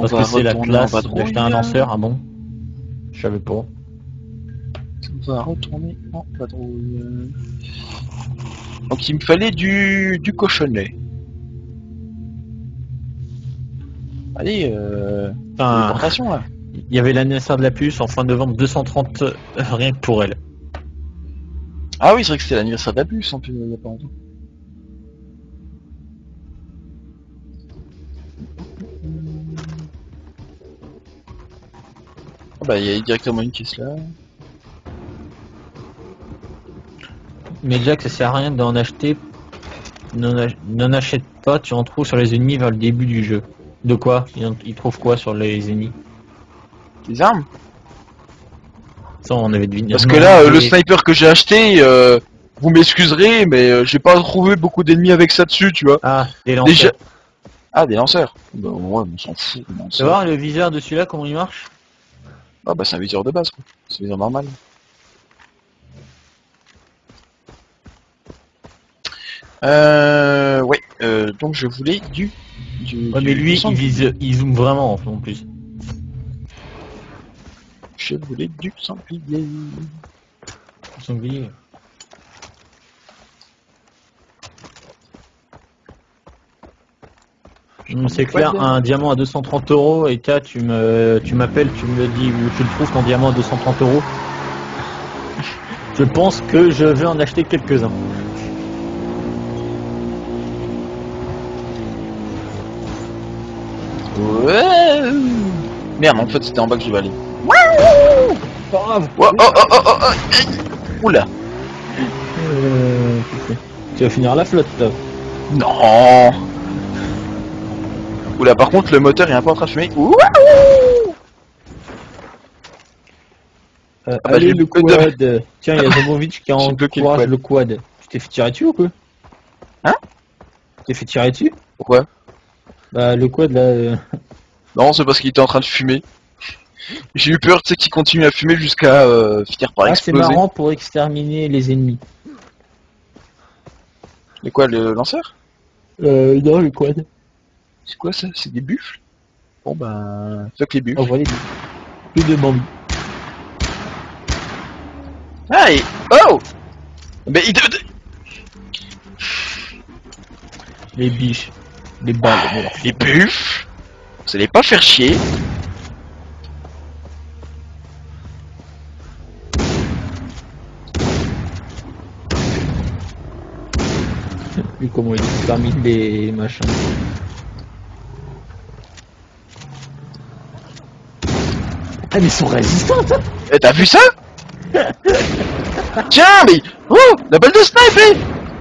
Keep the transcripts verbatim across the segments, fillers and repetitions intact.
Parce que c'est la classe d'acheter un lanceur, ah bon? Je savais pas. On va retourner en patrouille. Donc il me fallait du, du cochonnet. Allez, euh... Enfin, téléportation là. il y avait l'anniversaire de la puce en fin de novembre, deux cent trente euh, rien que pour elle. Ah oui, c'est vrai que c'était l'anniversaire de la puce en plus, il y a pas longtemps. Ah bah il y a directement une caisse là. Mais Jack, ça sert à rien d'en acheter. N'en achète pas, tu en trouves sur les ennemis vers le début du jeu. De quoi? Il trouve quoi sur les ennemis? Des armes. Ça, on avait deviné. Parce que là, euh, le sniper que j'ai acheté, euh, vous m'excuserez, mais euh, j'ai pas trouvé beaucoup d'ennemis avec ça dessus, tu vois. Ah, des lanceurs. Déjà... Ah, des lanceurs. Bah ouais, on s'en fout. Tu vas voir le viseur de celui-là, comment il marche? Ah bah c'est un viseur de base, quoi. C'est un viseur normal. Euh... Ouais, euh, donc je voulais du... du ouais, du, mais lui, du il vise, il zoome vraiment, en plus. Je voulais du sanglier. Sanglier. C'est clair, un diamant à deux cent trente euros et toi tu me tu m'appelles, tu me dis où tu le trouves ton diamant à deux cent trente euros. Je pense que je vais en acheter quelques-uns. Ouais. Merde, en fait c'était en bas que je devais aller. Pas grave. Oh oh oh oh oh oh. Oula. Euh, tu vas finir à la flotte là. Non. Oula, par contre le moteur est un peu en train de fumer. Ouh. Euh, ah bah, allez le quad. De... Tiens, il y a Zomovic qui encourage le, le quad. Tu t'es fait tirer dessus ou quoi? Hein? Tu t'es fait tirer dessus? Pourquoi? Bah le quad là... Euh... Non, c'est parce qu'il était en train de fumer. J'ai eu peur, tu sais, qu'il continue à fumer jusqu'à euh, finir par ah, exploser. C'est marrant pour exterminer les ennemis. Et quoi, le lanceur? Euh, non, le quad. C'est quoi ça? C'est des buffles? Bon bah... fuck les buffles. Oh, voilà, plus de bambis. Ah et... Oh. Mais il... Les biches. Les balles. Ah, les buffles. Vous allez pas faire chier. Vu comment il termine les machins. Ah mais ils sont résistants. Eh, t'as vu ça? Tiens mais... Oh, la balle de sniper.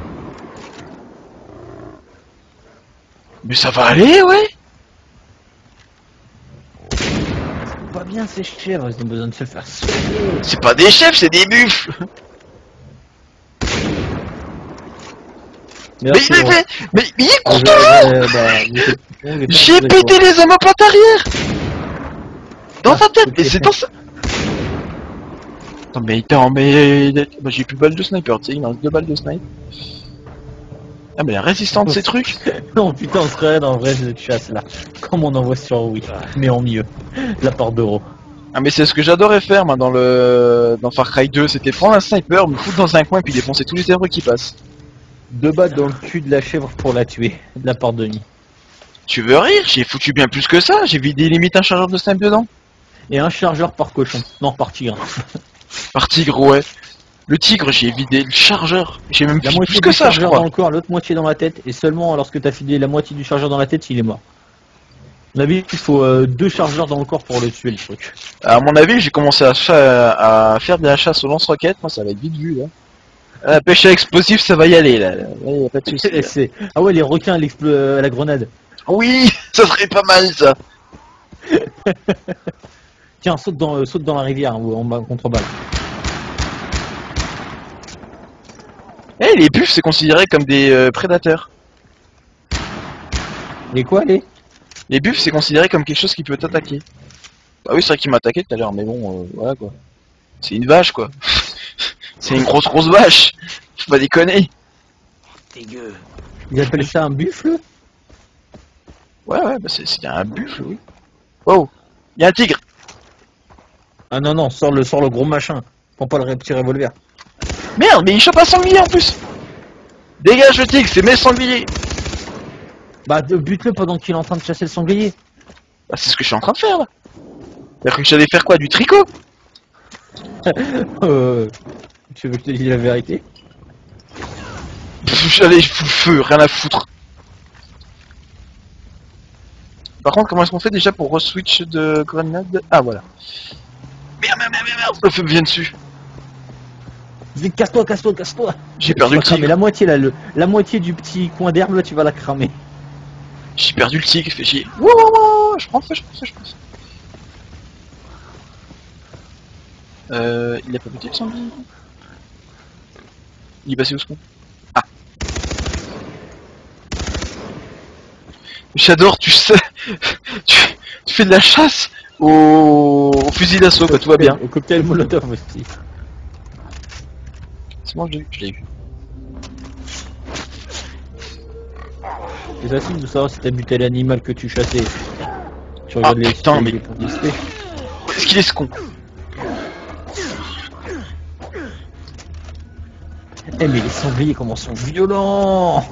Mais ça va aller, ouais. C'est pas bien ces chèvres, ils ont besoin de se faire sauter. C'est pas des chefs, c'est des buffles. Mais, mais, mais, mais, mais, mais il est content. euh, bah, j'ai pété les homopotes arrière. Dans ah, sa tête, mais c'est dans ça. Attends, mais attends, mais... Bah, j'ai plus de balles de sniper, tu sais, il me reste deux balles de sniper. Ah mais la résistance de ces trucs. Non putain, on serait dans le vrai jeu de chasse là. Comme on en voit sur Wii, mais en mieux. La porte d'euro. Ah mais c'est ce que j'adorais faire moi dans le... dans Far Cry deux, c'était prendre un sniper, me foutre dans un coin et puis défoncer tous les zèbres qui passent. Deux balles dans le cul de la chèvre pour la tuer, de la porte de nuit. Tu veux rire? J'ai foutu bien plus que ça, j'ai vidé limite un chargeur de sniper dedans. Et un chargeur par cochon, non par tigre. Par tigre, ouais. Le tigre, j'ai vidé le chargeur. J'ai même la plus, moitié plus que du ça, je chargeur crois. Dans le corps, l'autre moitié dans la tête, et seulement lorsque t'as filé la moitié du chargeur dans la tête, il est mort. À mon avis, il faut euh, deux chargeurs dans le corps pour le tuer, le truc. À mon avis, j'ai commencé à, à faire de la chasse aux lance-roquettes. Moi, ça va être vite vu, là. La pêche à explosifs, ça va y aller, là. Ouais, y a pas de soucis. Ah ouais, les requins à euh, la grenade. Oui, ça serait pas mal, ça. Tiens, saute dans, euh, saute dans la rivière, ou en contreballe. Eh, hey, les buffles, c'est considéré comme des euh, prédateurs. Les quoi, les Les buffles, c'est considéré comme quelque chose qui peut t'attaquer. Bah oui, c'est vrai qu'il m'a attaqué tout à l'heure, mais bon, euh, voilà, quoi. C'est une vache, quoi. C'est une grosse, grosse vache. Faut pas déconner. Dégueu. Ils appellent ça un buffle? Ouais, ouais, bah c'est un buffle, oui. Oh, il y a un tigre. Ah non, non, sors le, sors le gros machin. Prends pas le petit revolver. Merde, mais il chope un sanglier en plus. Dégage le tigre, c'est mes sangliers. Bah, de- bute-le pendant qu'il est en train de chasser le sanglier. Bah, c'est ce que je suis en train de faire là. T'as cru que j'allais faire quoi, du tricot? euh, tu veux que je te dise la vérité? Pff, J'allais foutre le feu, rien à foutre. Par contre, comment est-ce qu'on fait déjà pour re-switch de grenade? Ah voilà. Merde, merde, merde, merde, le feu me vient dessus. Vite, casse-toi, casse-toi, casse-toi. J'ai Tu perdu vas le cramer tigre. la moitié là, le, la moitié du petit coin d'herbe là, tu vas la cramer. J'ai perdu le tigre, fais chier. Wouh, wouh, wouh, je prends le feu, je prends le feu, je prends le feu. Euh, il a pas buté le sanglier? Il est passé où ce con? Ah. J'adore, tu sais, tu, tu fais de la chasse au, au fusil d'assaut, quoi, tout va bien. Au cocktail Molotov aussi. C'est bon, je l'ai eu, je l'ai eu. C'est facile de savoir si t'as buté l'animal que tu chassais. Tu Ah, regardes les putain, mais- les publicités. Où est-ce qu'il est ce con? Eh mais les sangliers comment sont violents!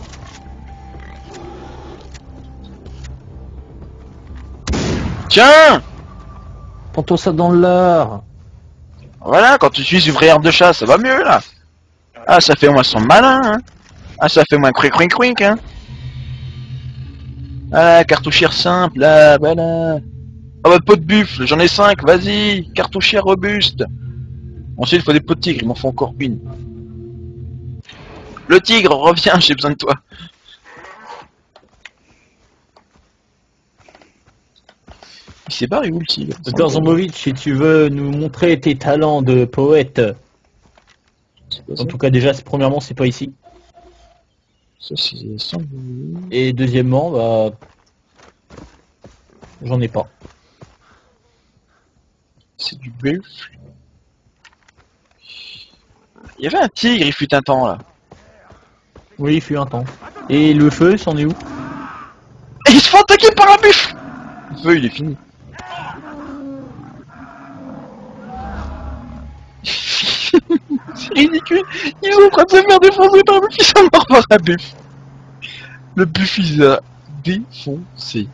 Tiens! Prends-toi ça dans l'art! Voilà, quand tu utilises une vraie arme de chasse, ça va mieux là. Ah, ça fait au moins son malin, hein. Ah, ça fait moins cric cric cric, hein. Ah, cartouchière simple, là, voilà. Ah bah, pot de buffle, j'en ai cinq, vas-y. Cartouchière robuste. Ensuite, il faut des pots de tigre, il m'en faut encore une. Le tigre, reviens, j'ai besoin de toi. Il s'est barré où le tigre? Docteur Zombovic, si tu veux nous montrer tes talents de poète, en tout cas déjà, c'est- premièrement, c'est pas ici. Ça, c'est sanglier. Et deuxièmement, bah... J'en ai pas. C'est du buffle. Il y avait un tigre, il fut un temps là. Oui, il fut un temps. Et le feu, c'en est où? Et il se fait attaquer par un buffle. Le feu, il est fini. C'est ridicule. Ils sont en train de se faire défoncer par un buffle, ils sont morts par un buffle. Le buffle, il les a défoncé.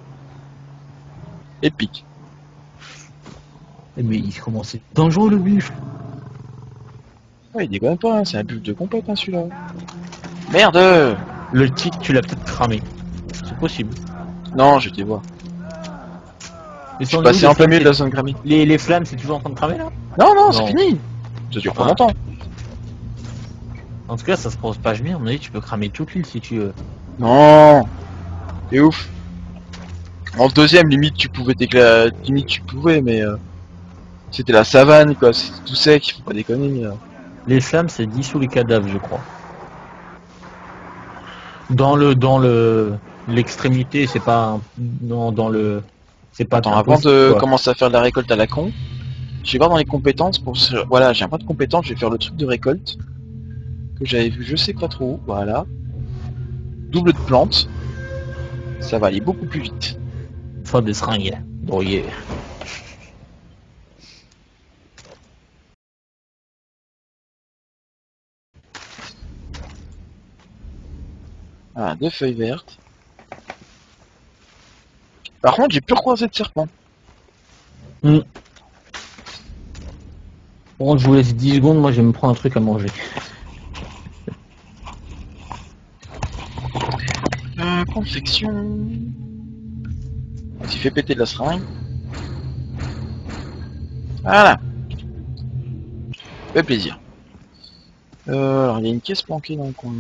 Épique. Eh, mais il commence à être dangereux le buffle. Ouais, il déconne pas, hein, c'est un buffle de compète, hein, celui-là. Merde. Le tic, tu l'as peut-être cramé. C'est possible. Non, je t'ai voir. Et Je suis passé en plein milieu de la zone cramée. Les, les flammes, c'est toujours en train de cramer là? Non, non, Non. c'est fini. Ça dure pas Ah. longtemps. En tout cas, ça se pose pas bien. À mon avis, tu peux cramer toute l'île si tu veux. Non. C'est ouf. En deuxième, limite, tu pouvais t'éclater. Limite, tu pouvais, mais euh, c'était la savane, quoi. C'était tout sec, faut pas déconner. euh. Les flammes, c'est dissous les cadavres, je crois. Dans le, dans le, l'extrémité, c'est pas, un- dans, dans le, c'est pas. Attends, avant impossible, de quoi. commencer à faire de la récolte à la con, je vais voir dans les compétences pour ce... Voilà, j'ai un point de compétence, je vais faire le truc de récolte que j'avais vu, je sais pas trop où. Voilà. Double de plantes. Ça va aller beaucoup plus vite. Faire des seringues, brouillées. Ah, deux feuilles vertes. Par contre, j'ai plus recroisé de serpent. Hmm. Par contre, je vous laisse dix secondes, moi je vais me prendre un truc à manger. Euh, confection. Vas-y, fais péter de la seringue. Voilà. Fait plaisir. Euh, alors, il y a une caisse planquée dans le coin.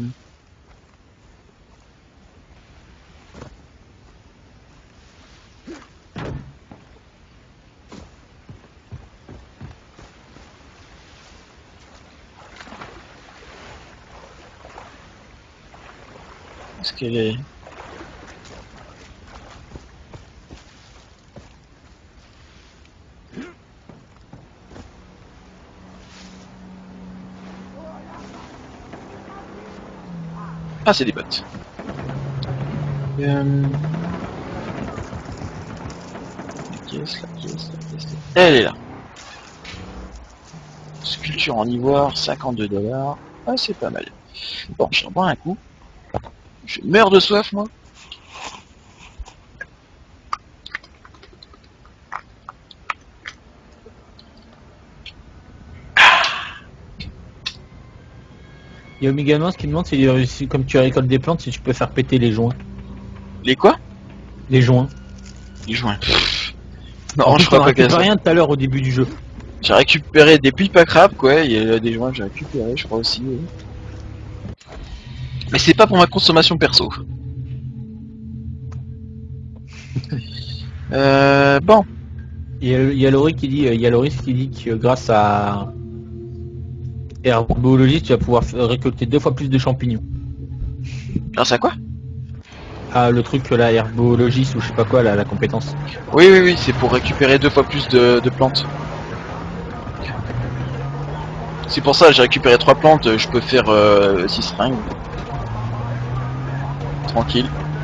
Est-ce qu'elle est... Ah, c'est des bottes. Euh... pièce, la pièce, la pièce. Elle est là. Sculpture en ivoire, cinquante-deux dollars. Ah, c'est pas mal. Bon, j'en prends un coup. Je meurs de soif, moi. Il y a Omeganos qui demande si, euh, si, comme tu récoltes des plantes, si tu peux faire péter les joints. Les quoi? Les joints. Les joints. Non, je crois pas qu'il y a ça. Rien tout à l'heure au début du jeu. J'ai récupéré des pipes à crabe, quoi. Il y a des joints que j'ai récupéré, je crois aussi. Ouais. Mais c'est pas pour ma consommation perso. euh, bon. Il y a, il y a Laurie qui dit, il y a Loris qui dit que grâce à Herbologie, tu vas pouvoir récolter deux fois plus de champignons. Grâce à quoi? Ah, le truc là, herbologiste ou je sais pas quoi, là, la compétence. Oui, oui, oui, c'est pour récupérer deux fois plus de, de plantes. C'est pour ça, j'ai récupéré trois plantes, je peux faire euh, six seringues. Tranquille.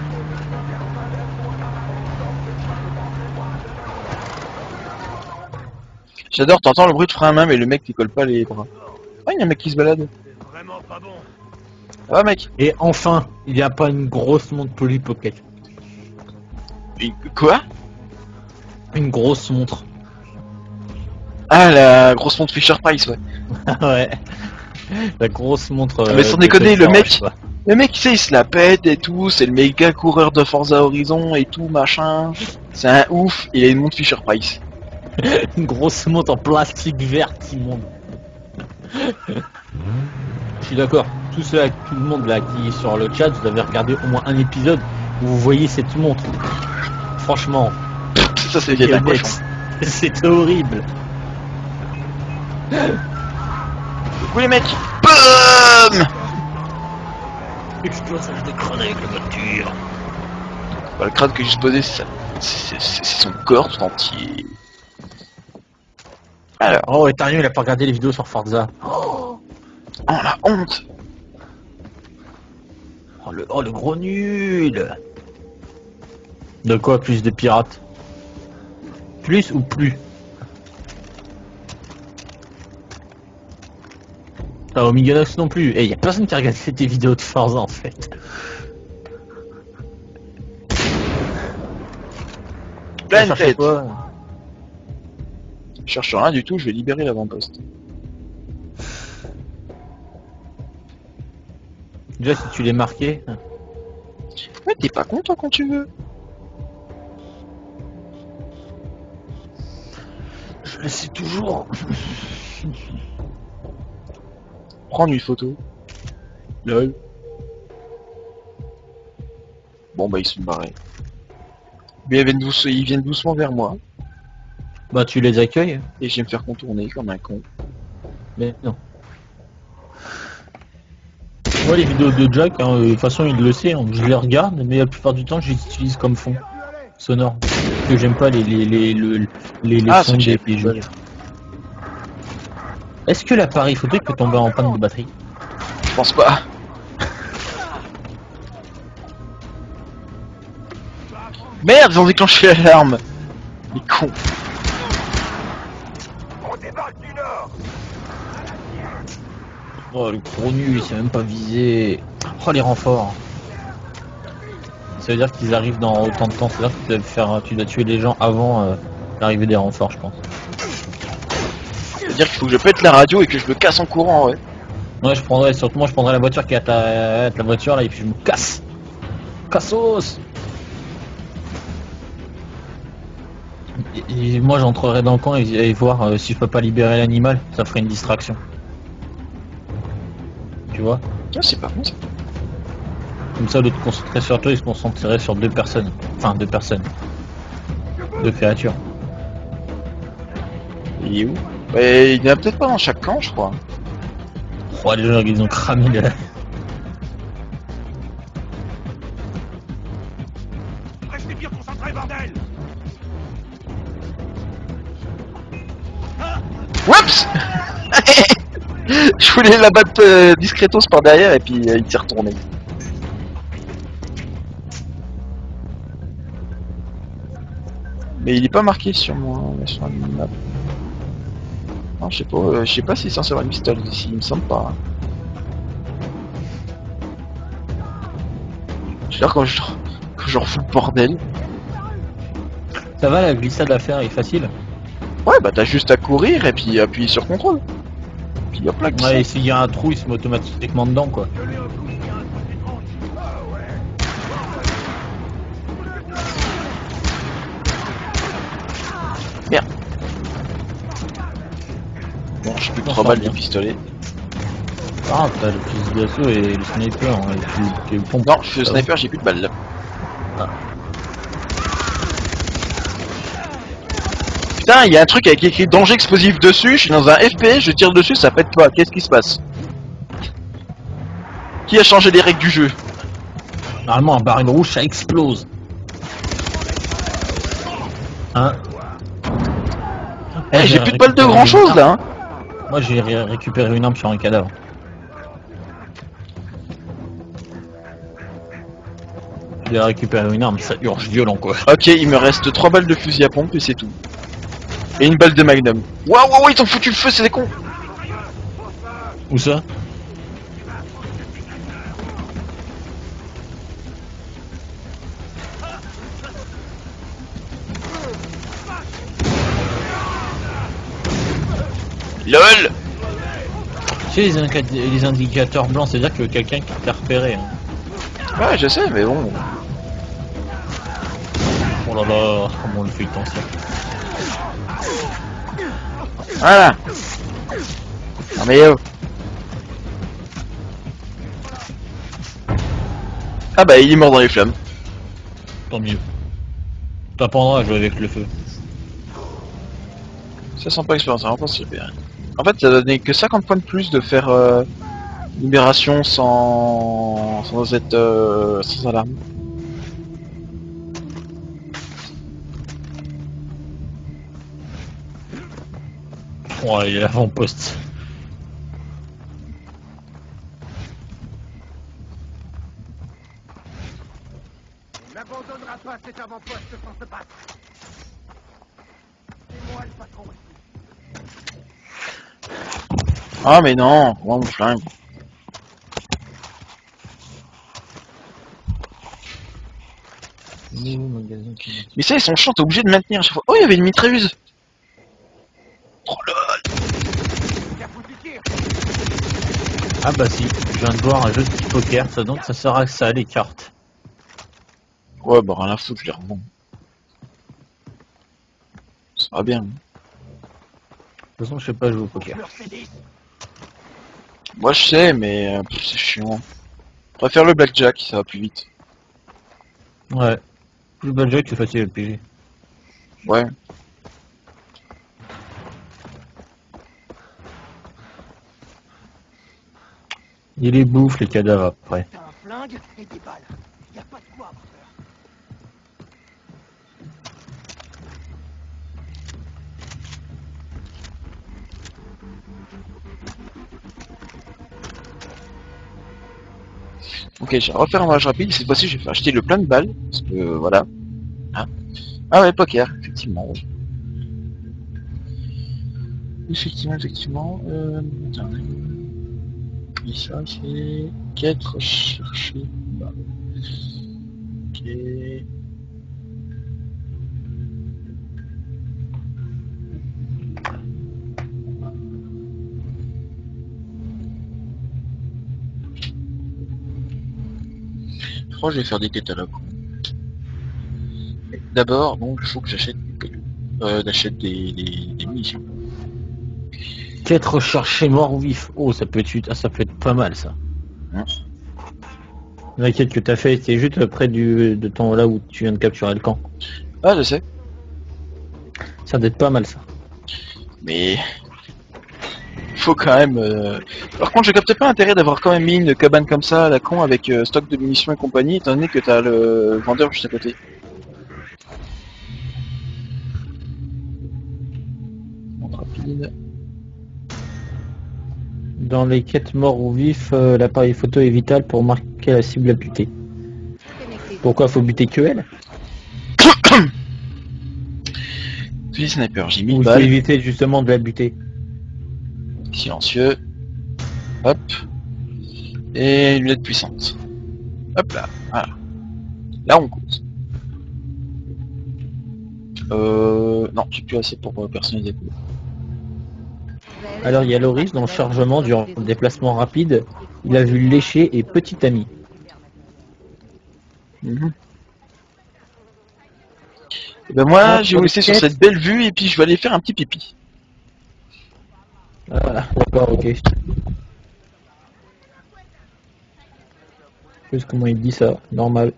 J'adore, t'entends le bruit de frein à main, mais le mec qui colle pas les bras. Ah, il y a un mec qui se balade. Vraiment pas bon. Ah, mec. Et enfin, il n'y a pas une grosse montre Polly Pocket. Et quoi? Une grosse montre. Ah, la grosse montre Fisher Price, ouais. Ouais. La grosse montre. Mais sans euh, déconner, le Pepper, mec- je sais pas. Le mec, tu sais, il se la pète et tout, c'est le méga coureur de Forza Horizon et tout, machin. C'est un ouf, il a une montre Fisher Price. Une grosse montre en plastique vert immonde. Je suis d'accord. Tout cela, tout le monde là qui est sur le chat, vous avez regardé au moins un épisode où vous voyez cette montre. Franchement, Ça, c'est bien un cochon. c'est horrible. Coucou les mecs. BOOM Explosage de crâne avec la voiture. Bah, le crâne que j'ai posé, c'est ça- c'est- c'est c'est son corps tout entier. Alors, Oh, Eternium, il a pas regardé les vidéos sur Forza. oh la honte. Oh le, oh, le gros nul. De quoi, plus de pirates? Plus ou plus? Ah, Omiganox non plus. Et y a personne qui a regardé tes vidéos de Forza en fait. Pleine Cherchez tête. quoi? Je cherche rien du tout, je vais libérer l'avant-poste. Déjà si tu l'es marqué. Ouais, t'es pas con toi quand tu veux. Je le sais toujours. Prendre une photo. Lol. Bon bah ils sont barrés. Mais ils viennent, douce... ils viennent doucement vers moi. Bah tu les accueilles. Et je vais me faire contourner comme un con. Mais non. Moi les vidéos de Jack, hein, de toute façon il le sait, hein, je les regarde, mais la plupart du temps je les utilise comme fond sonore. Parce que j'aime pas les les les les, les, les Ah, sons c'est que des, j'ai des jeux. Est-ce que l'appareil photo peut tomber en panne de batterie? Je pense pas. Merde, ils ont déclenché l'alarme. Les cons. On débarque du nord. Oh le gros nul, il s'est même pas visé. Oh les renforts. Ça veut dire qu'ils arrivent dans autant de temps, c'est-à-dire que tu dois faire, tu dois tuer les gens avant euh, l'arrivée des renforts, je pense. C'est-à-dire qu'il faut que je pète la radio et que je me casse en courant, ouais. Ouais, je prendrais, surtout moi je prendrais la voiture qui est à ta, à ta voiture là et puis je me casse. Cassos. Et, et moi j'entrerai dans le coin et, et voir euh, si je peux pas libérer l'animal, ça ferait une distraction. Tu vois? Ah, c'est pas bon ça. Comme ça, au lieu de te concentrer sur toi, il se concentrerait sur deux personnes. Enfin, deux personnes. Deux créatures. Il est où? Bah, il y en a peut-être pas dans chaque camp, je crois. Oh, les gens, ils ont cramé le... Restez bien concentrés, bordel. Oups. Je voulais la battre euh, discretos par derrière et puis euh, il s'est retourné. Mais il est pas marqué sur moi, sur la map. Non, je sais pas, euh, je sais pas si c'est censé avoir une pistole ici, il me semble pas. Hein. Je veux dire, quand je, quand je refous le bordel. Ça va, la glissade à faire est facile. Ouais, bah t'as juste à courir et puis appuyer sur contrôle. Puis hop là, glissade. Ouais, et s'il y a un trou, il se met automatiquement dedans, quoi. Je l'ai un coup, il y a un truc étrange. Ah ouais. Merde. Bon, j'ai plus que On trois sent balles bien. de pistolet. Ah, t'as le fusil d'assaut et le sniper, hein, et tu, tu pompes. Non, je suis le Ça va. sniper, j'ai plus de balles là. Ah. Putain, il y a un truc avec écrit danger explosif dessus, je suis dans un F P S, je tire dessus, ça pète pas. Qu'est-ce qui se passe? Qui a changé les règles du jeu? Normalement, un baril rouge, ça explose. Hein? Eh, Ouais, j'ai plus de balles de grand chose là, hein. Moi, j'ai ré- récupéré une arme sur un cadavre. J'ai récupéré une arme, ça urge violent, quoi. Ok, il me reste trois balles de fusil à pompe et c'est tout. Et une balle de magnum. Waouh, waouh, ils t'ont foutu le feu, c'est des cons. Où ça? LOL. Tu sais, les, inca- les indicateurs blancs, c'est-à-dire que quelqu'un qui t'a repéré. Hein. Ouais, je sais, mais bon. Oh là là, comment on le fait tant ça. Voilà. Non mais oh. Ah bah il est mort dans les flammes. Tant mieux. T'apprendras à jouer avec le feu. Ça sent pas expérience, c'est vraiment pas super. En fait, ça donnait que cinquante points de plus de faire euh, libération sans sans être euh, sans alarme. Ouais, il est l'avant-poste. On n'abandonnera pas cet avant-poste sans se battre. C'est moi le patron ici. Ah mais non, comment mon flingue. Mais ça ils sont chiants, t'es obligé de maintenir à chaque fois. Oh il y avait une mitrailleuse. Oh lol. T'as foutu tir. Ah bah si, je viens de voir un jeu de poker, ça donc ça sert à ça les cartes. Ouais bah rien à foutre, je les revends. Ça va bien. De toute façon, je sais pas jouer au poker. Mercedes. Moi je sais mais euh, pff, c'est chiant. Je préfère le blackjack, ça va plus vite. Ouais. Plus bel jeu que c'est facile à piger. Ouais. Il les bouffe les cadavres après. T'as un flingue et des balles. Y a pas de quoi avoir peur. Ok, je vais refaire un voyage rapide, cette fois-ci je vais faire acheter le plein de balles, parce que euh, voilà. Hein. Ah ouais, poker, effectivement. Ouais. Effectivement, effectivement. Euh... attends. Et ça c'est... quête recherchée. Bah. Ok. Je crois que je vais faire des quêtes à la con. D'abord, donc il faut que j'achète euh, j'achète des, des, des munitions. Quête recherchée mort ou vif. Oh, ça peut être, ah, ça peut être pas mal ça. Hein. La quête que t'as fait, c'est juste près du, de ton là où tu viens de capturer le camp. Ah je sais. Ça doit être pas mal ça. Mais faut quand même. Euh... Par contre, je capte pas l'intérêt d'avoir quand même mis une cabane comme ça à la con avec euh, stock de munitions et compagnie, étant donné que t'as le vendeur juste à côté. Montre rapide. Dans les quêtes mort ou vif, euh, l'appareil photo est vital pour marquer la cible à buter. Pourquoi faut buter que elle? Fusil sniper, j'ai Ou mille il faut balles. éviter justement de la buter. Silencieux. Hop. Et lunette puissante. Hop là, voilà. Là on cause. Euh... Non, j'ai plus assez pour euh, personnaliser. Alors il y a Loris dans le chargement durant le déplacement rapide. Il a vu lécher et petit ami. Mhm. Et ben moi, Ah, j'ai sur vous les laisser sur quêtes. cette belle vue et puis je vais aller faire un petit pipi. Ah, voilà, d'accord, ok. Je sais pas comment il dit ça, normal.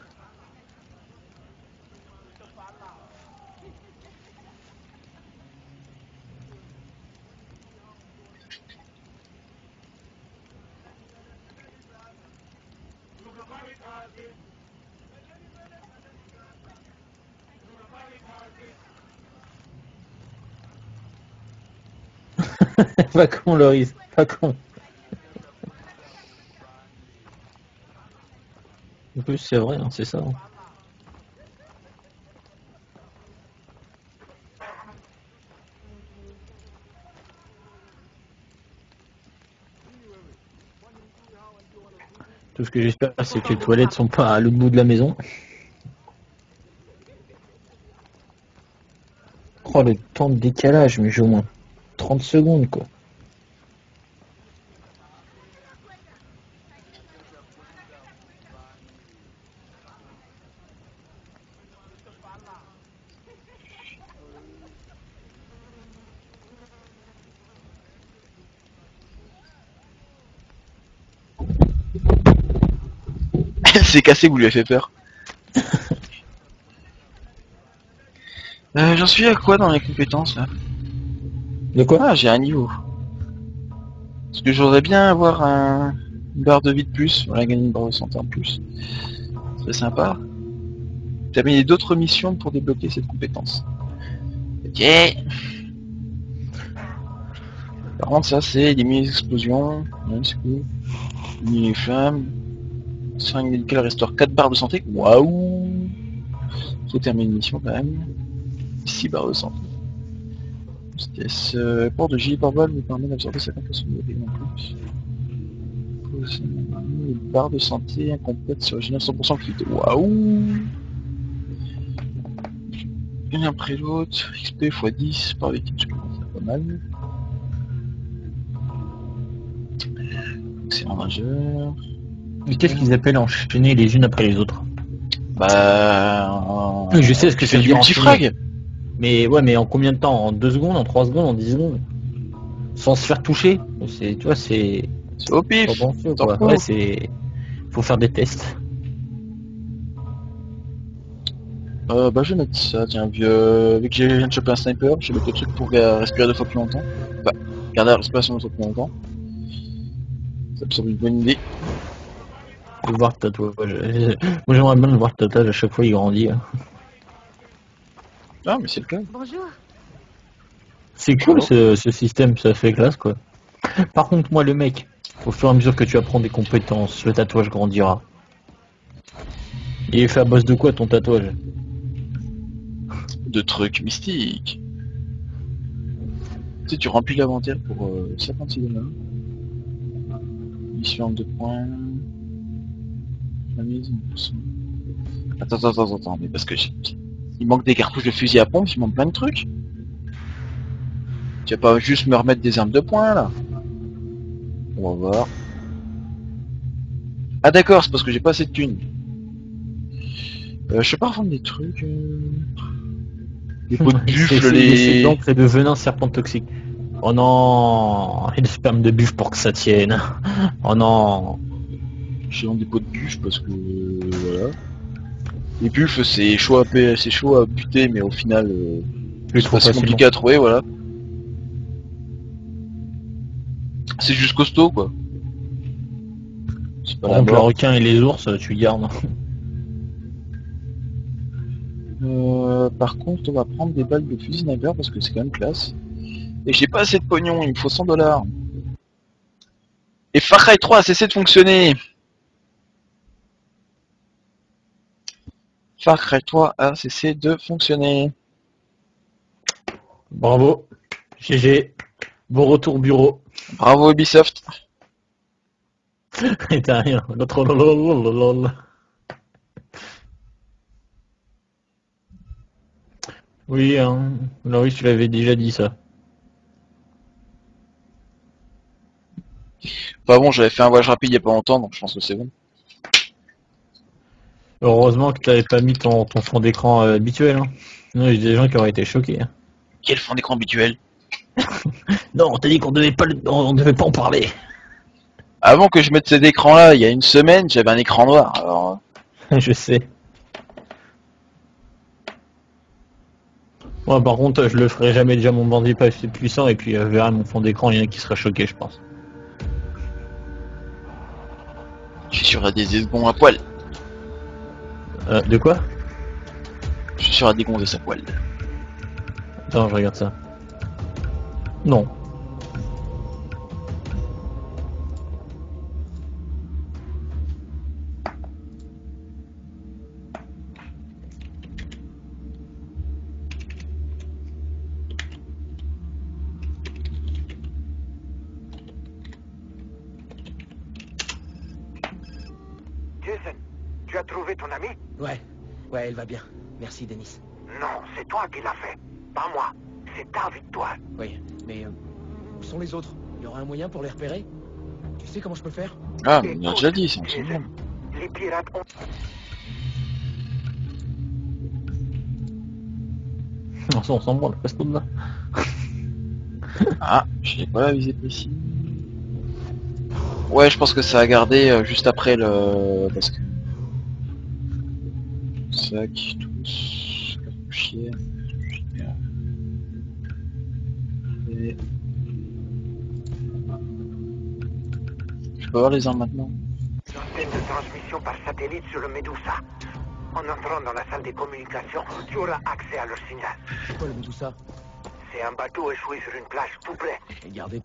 Pas con Loris, pas con. En plus c'est vrai, hein, c'est ça. hein. Tout ce que j'espère c'est que les toilettes sont pas à l'autre bout de la maison. Oh le temps de décalage, mais j'ai au moins trente secondes quoi. C'est cassé, vous lui avez fait peur. Euh, J'en suis à quoi dans les compétences là? De quoi? Ah, j'ai un niveau. Parce que j'aurais bien avoir un... une barre de vie de plus, voilà, gagner une barre de santé en plus. C'est sympa. Terminer d'autres missions pour débloquer cette compétence. Ok. Par contre, ça c'est diminuer les explosions, ouais, c'est cool. Diminuer les flammes. Seringue médicale restaure quatre barres de santé. Waouh. Faut terminer une mission quand même. six barres de santé. Vitesse, euh, port de gilet pare-balles nous permet d'absorber cinquante pour cent de dégâts en plus. Une barre de santé incomplète sur génère cent pour cent fluide. Waouh. Une après l'autre. X P fois dix par victime, je pense que c'est pas mal. Excellent nageur. Mais qu'est-ce qu'ils appellent enchaîner les unes après les autres? Bah... Oui, je sais ce que tu fais ça du veut dire multifrag. Mais ouais, mais en combien de temps? En deux secondes, en trois secondes, en dix secondes? Sans se faire toucher? C'est, tu vois, c'est C'est au pif. pas bon sûr, T'en quoi. fous. Ouais, c'est... Faut faire des tests. Euh, bah je vais mettre ça, tiens, vu, euh, vu que j'ai viens de choper un sniper, je vais mettre le truc pour euh, respirer deux fois plus longtemps. Bah, garder la respiration deux fois plus longtemps. Ça me semble une bonne idée. De voir le tatouage. Moi j'aimerais bien le voir le tatouage à chaque fois il grandit. hein. Ah mais c'est le cas. Bonjour. C'est cool Bonjour. ce, ce système, ça fait classe quoi. Par contre moi le mec, au fur et à mesure que tu apprends des compétences, le tatouage grandira. Il est fait à base de quoi ton tatouage? De trucs mystiques. Tu sais, tu remplis l'inventaire pour euh, cinquante-six dollars. Mission de points. La mise en pouce. Attends, attends, attends, attends, mais parce que j'ai... il manque des cartouches de fusil à pompe, il manque plein de trucs. Tu vas pas juste me remettre des armes de poing là. On va voir. Ah d'accord, c'est parce que j'ai pas assez de thunes. Euh, je sais pas revendre des trucs. Euh... Les pots de C'est- buffle, c'est les... des essais d'encre et de venin serpent toxique. Oh non, et de sperme de buffle pour que ça tienne. Oh non. Je vends des pots de buffle parce que... voilà. Les buffles c'est chaud à pa- c'est chaud à buter mais au final... Euh... Plus c'est trop pas si facilement. compliqué à trouver, voilà. C'est juste costaud quoi. C'est pas Par la contre le mort. requin et les ours, tu gardes. Euh, par contre, on va prendre des balles de fusil sniper parce que c'est quand même classe. Et j'ai pas assez de pognon, il me faut cent dollars. Et Far Cry trois a cessé de fonctionner. Far Cry trois a cessé de fonctionner. Bravo. G G. Bon retour bureau. Bravo Ubisoft. Et t'as rien. L'autre lololololol. Oui, hein. Là, oui, tu l'avais déjà dit ça. Bah bon, j'avais fait un voyage rapide il y a pas longtemps, donc je pense que c'est bon. Heureusement que t'avais pas mis ton, ton fond d'écran euh, habituel. Hein. Non, il y a des gens qui auraient été choqués. Hein. Quel fond d'écran habituel? Non, on t'a dit qu'on devait pas, le- on devait pas en parler. Avant que je mette cet écran-là, il y a une semaine, j'avais un écran noir. Alors, Je sais. Moi, par contre, je le ferai jamais déjà mon bandit pas assez puissant et puis euh, verra mon fond d'écran, il y en a qui sera choqué, je pense. je suis sur des secondes à poil. Euh, de quoi? Je suis sur la dégonce à poil. Attends, je regarde ça. Non. Jason, tu as trouvé ton ami? Ouais, ouais, elle va bien. Merci, Denis. Non, c'est toi qui l'as fait. Pas moi. C'est ta victoire. Oui, mais euh, où sont les autres? Il y aura un moyen pour les repérer? Tu sais comment je peux faire? Ah, mais on a déjà dit, c'est un Jason, souvenir. les pirates ont... On s'en s'en branle, passe tout de là. Ah, je n'ai pas la visée précise. Ouais, je pense que ça a gardé euh, juste après le... Parce que... Sac, tous... Cartouchier... Et... Je peux voir les armes maintenant? Antenne de transmission par satellite sur le Medusa. En entrant dans la salle des communications, tu auras accès à leur signal. C'est quoi le bout tout ça? C'est un bateau échoué sur une plage tout près. Regardez.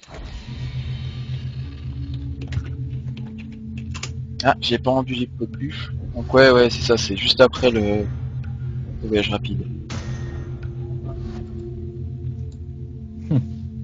Ah, j'ai pas rendu les pots de buff. Donc ouais, ouais, c'est ça, c'est juste après le, le voyage rapide. Hmm.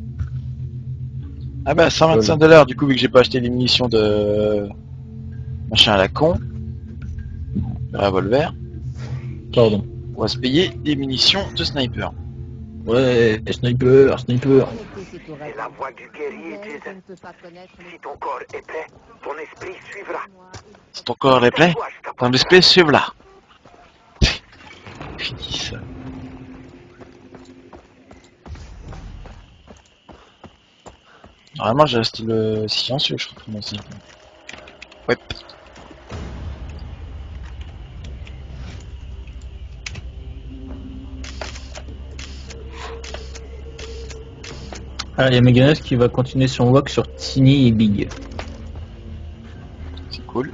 Ah bah cent vingt-cinq dollars du coup, vu que j'ai pas acheté les munitions de machin à la con. Le revolver. Pardon. On va se payer des munitions de sniper. Ouais, sniper, sniper. C'est la voix du guerrier, Jason. Si ton corps est prêt, ton esprit suivra. C'est ton corps replay? Toi, je Ton t'apporterai. esprit suivre là. Fini ça. Normalement j'ai resté le silencieux, je crois. Aussi. Ouais. Ah, il y a Meganeus qui va continuer son walk sur Tiny et Big. C'est cool.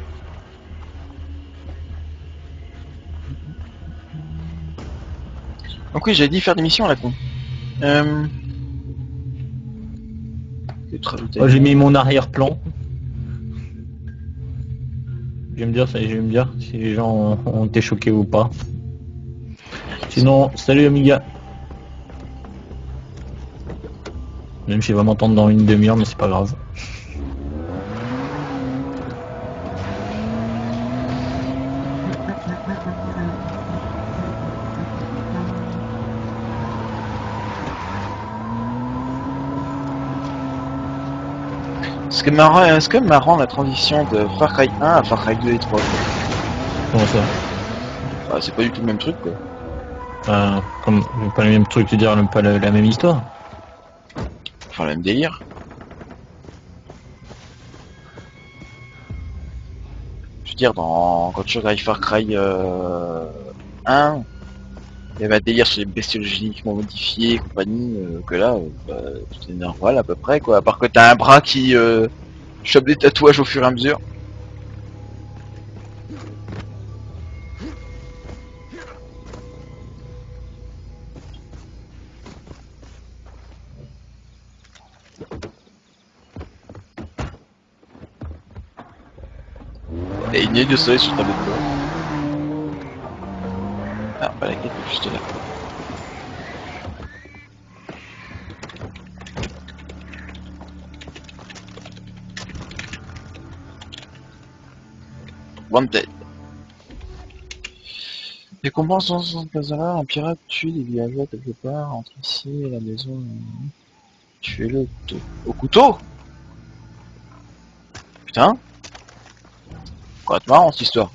Donc oui, j'avais dit faire des missions à la con. Euh... Moi, j'ai mis mon arrière-plan. Je vais me dire, ça, je vais me dire si les gens ont, ont été choqués ou pas. Sinon, salut Amiga. Même si il va m'entendre dans une demi-heure, mais c'est pas grave. Est-ce que marrant, est-ce que marrant la transition de Far Cry un à Far Cry deux et trois? Comment ça? Bah, c'est pas du tout le même truc quoi. euh, comme, Pas le même truc, tu veux dire, pas la, la même histoire. Enfin, le même délire. Je veux dire, dans... quand tu regardes Far Cry euh... un, il y avait un délire sur les bestioles génétiquement modifiées et compagnie, euh, que là, euh, bah, tout est normal à peu près quoi. À part que t'as un bras qui euh, chope des tatouages au fur et à mesure. Et une ligne de soleil sur ta tableau de bord. Ah, bah la quête est juste là. Wanted. Récompense dans ce cas-là, un pirate tue des villageois quelque part, entre ici et la maison. Tuez-le au couteau. Au couteau? Putain. Quoi de marrant cette histoire.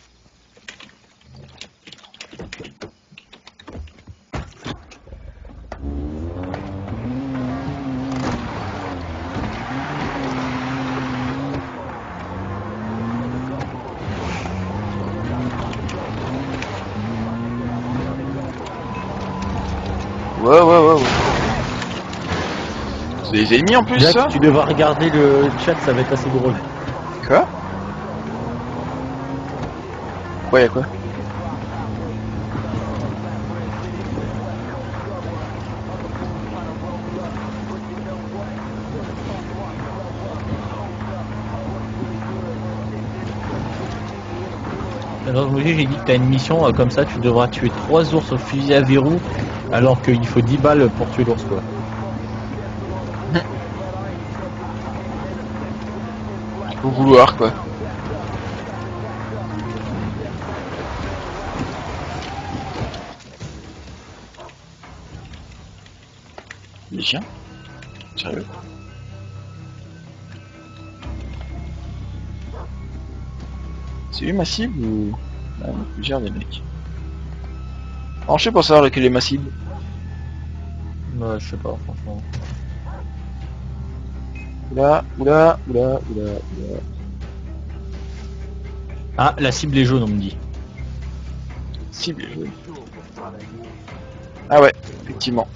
Ouais, ouais, ouais, ouais. C'est des ennemis en plus, Jack, ça? tu devras regarder le chat, ça va être assez drôle. Quoi? Quoi, y'a quoi? Dans le jeu, j'ai dit que t'as une mission, euh, comme ça tu devras tuer trois ours au fusil à verrou, alors qu'il faut dix balles pour tuer l'ours quoi. Faut vouloir quoi. Les chiens? Sérieux? C'est lui ma cible ou... Ah, il y en a plusieurs des mecs. Alors je sais pas savoir lequel est ma cible. Ouais, je sais pas franchement. Oula, oula, oula, oula, oula. Ah, la cible est jaune on me dit. Cible est jaune. Ah ouais, effectivement.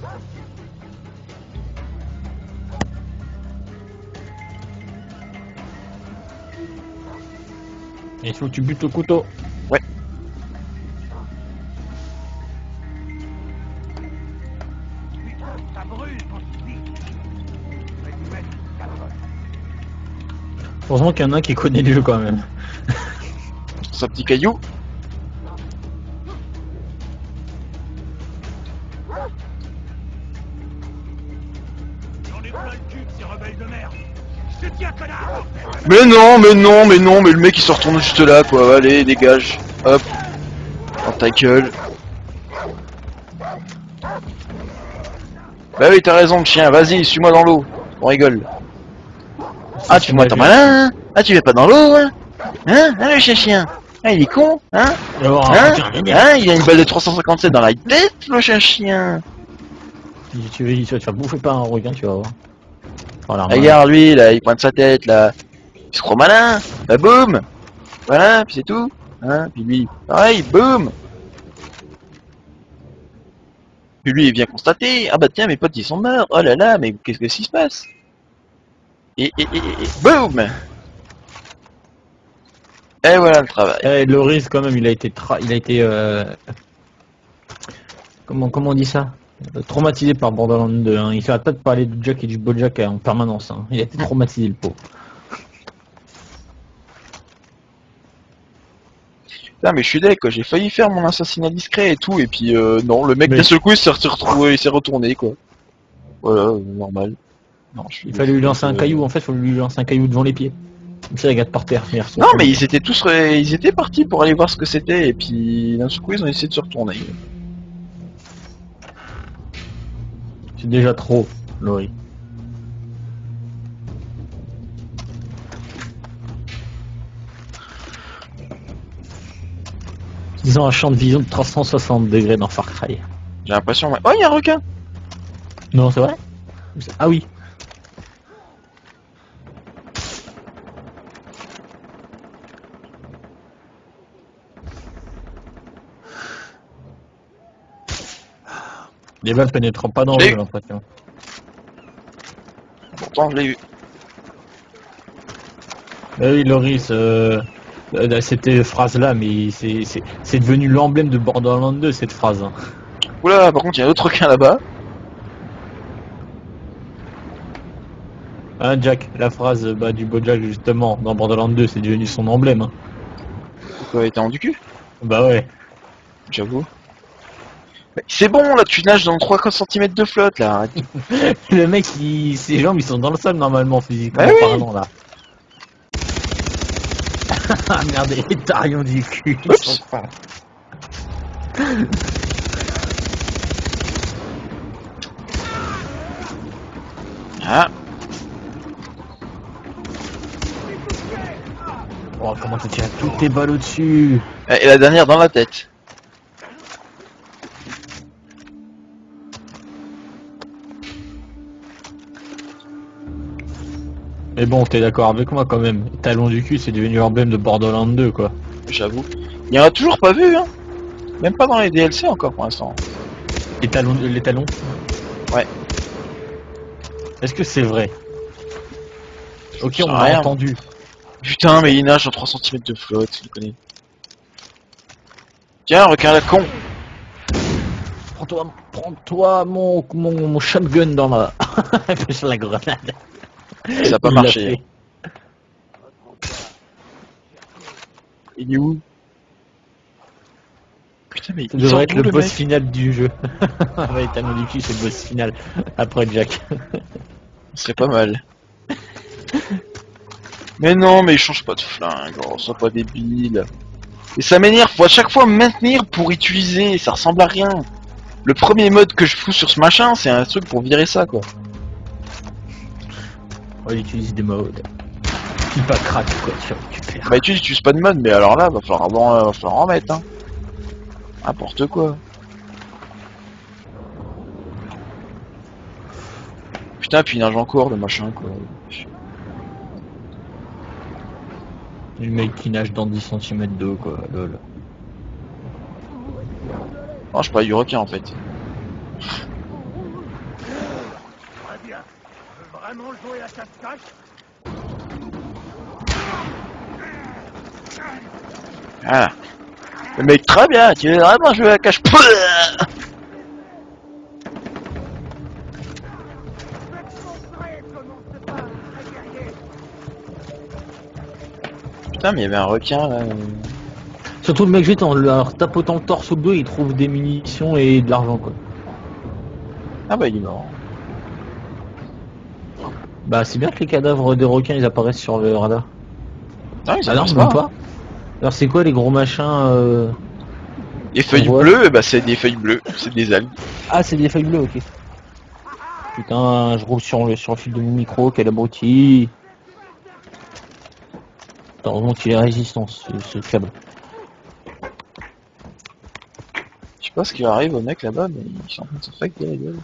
Et il faut que tu butes le couteau. Ouais. Ça brûle, mon fils. Heureusement qu'il y en a un qui connaît le jeu quand même. Sa petit caillou. J'en ai plein le cul, ces rebelles de merde. Je te tiens, connard. Mais non, mais non, mais non, mais le mec il se retourne juste là quoi, allez dégage, hop, dans ta gueule. Bah oui t'as raison le chien, vas-y suis-moi dans l'eau, on rigole. Ah tu moi t'es malin, hein? Ah tu vas pas dans l'eau hein? Hein, hein le chien chien? Ah il est con, hein? Oh, Hein? tiens, Hein, il a une balle de trois cent cinquante-sept dans la tête le chien chien. tu, veux, tu vas te faire bouffer par un requin, tu vas voir. Voilà, Regarde lui là, il pointe sa tête là. Il se croit malin, bah boum. Voilà, puis c'est tout. Hein, puis lui, pareil, boum. Puis lui il vient constater, ah bah tiens mes potes ils sont morts, oh là là, mais qu'est-ce que s'y se passe? Et, et, et, et, boum. Et voilà le travail. Eh, Loris quand même, il a été tra... il a été euh... comment comment on dit ça? Euh, Traumatisé par Borderlands deux, hein. Il s'arrête pas de parler de Jack et du Bojack en permanence, hein. Il a été traumatisé le pauvre. Putain mais je suis deck quoi, j'ai failli faire mon assassinat discret et tout, et puis euh, non, le mec Mais- d'un seul coup il s'est retrouvé, il s'est retourné quoi. Voilà, euh, normal. Non, je suis Il fallait lui lancer un euh, caillou, en fait, il faut lui lancer un caillou devant les pieds. Comme ça, il regarde par terre. Regarde, Non mais ils étaient tous, ré- ils étaient partis pour aller voir ce que c'était, et puis d'un seul coup ils ont essayé de se retourner. c'est déjà trop, Laurie. Ils ont un champ de vision de trois cent soixante degrés dans Far Cry. J'ai l'impression... ouais. Oh il y a un requin. Non, c'est vrai? Ah oui. Les balles pénétrant pas dans l'eau, J'ai j'ai eu. l'impression. Pourtant je l'ai eu. Ah oui, Loris, euh, euh, cette phrase-là, mais c'est c'est- c'est devenu l'emblème de Borderlands deux, cette phrase. Hein. Oula, par contre il y a un autre requin là-bas. Hein, Jack, la phrase bah, du Bojack, justement, dans Borderlands deux, c'est devenu son emblème. Hein. Quoi, il était en du cul? Bah ouais. J'avoue. Mais c'est bon là, tu nages dans trois centimètres de flotte là. Arrête. Le mec, il, ses jambes, ils sont dans le sol, normalement, physiquement Bah oui. parlant, là. Ah merde, et Tarion du cul. Oups. Ah. Oh, comment tu tires toutes tes balles au-dessus? Et la dernière dans la tête. Mais bon, t'es d'accord avec moi quand même. Talon du cul, c'est devenu l'emblème de Borderlands deux, quoi. J'avoue. Il y en a toujours pas vu, hein. Même pas dans les D L C encore pour l'instant. Les talons, les talons. Ouais. Est-ce que c'est vrai? Ok, Ça on rien. l'a entendu. Putain, mais il nage en trois centimètres de flotte, tu connais. Tiens, requin la con. Prends-toi, prends-toi mon, mon, mon shotgun dans la... sur la grenade. Ça a pas Il l'a marché. fait. Il est où? Putain, mais Ça il devrait sort être d'où, le le boss mec? final du jeu. Ouais, Talon du cul, c'est le boss final. Après Jack. Ce serait pas mal. Mais non, mais il change pas de flingue, oh, sois pas débile. Et ça m'énerve, faut à chaque fois me maintenir pour utiliser, ça ressemble à rien. Le premier mode que je fous sur ce machin, c'est un truc pour virer ça, quoi. On utilise des modes. Il pas crack, quoi, tu récupères. Bah tu n'utilises pas de mode, mais alors là, va falloir, avant, va falloir en mettre, hein. N'importe quoi. Putain, puis il nage encore, le machin, quoi. Le mec qui nage dans dix centimètres d'eau, quoi, lol. Non, je parlais du requin, en fait. Très bien. Tu veux vraiment jouer à cache-cache? Voilà. Le mec, très bien, tu veux vraiment jouer à cache. Putain, mais il y avait un requin, là. Surtout le mec juste en leur tapotant le torse au dos, il trouve des munitions et de l'argent, quoi. Ah bah, il est mort. Bah c'est bien que les cadavres des requins ils apparaissent sur le radar. Non, ils Ah non, avancent même pas. pas. Alors c'est quoi les gros machins euh... Les feuilles On voit. bleues, bah c'est des feuilles bleues, c'est des algues. Ah c'est des feuilles bleues, ok. Putain, je roule sur le sur le fil de mon micro, quel abruti. Heureusement qu'il est résistant ce, ce câble. Je sais pas ce qui arrive au mec là-bas, mais ils sont en train de se fuck des gueules.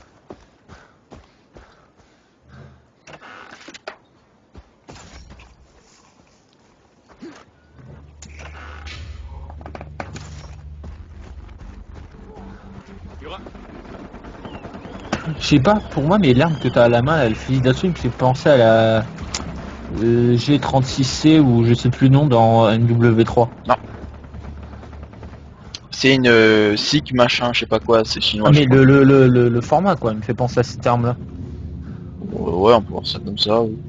Je sais pas, pour moi, mais l'arme que t'as à la main, elle fusil d'assaut, il me fait penser à la euh, G trente-six C ou je sais plus le nom dans N W trois. C'est une euh, S I C machin, je sais pas quoi, c'est chinois. Ah je mais crois. le, le, le, le, le format quoi, il me fait penser à cette arme là. Ouais, on peut voir ça comme ça. Oui.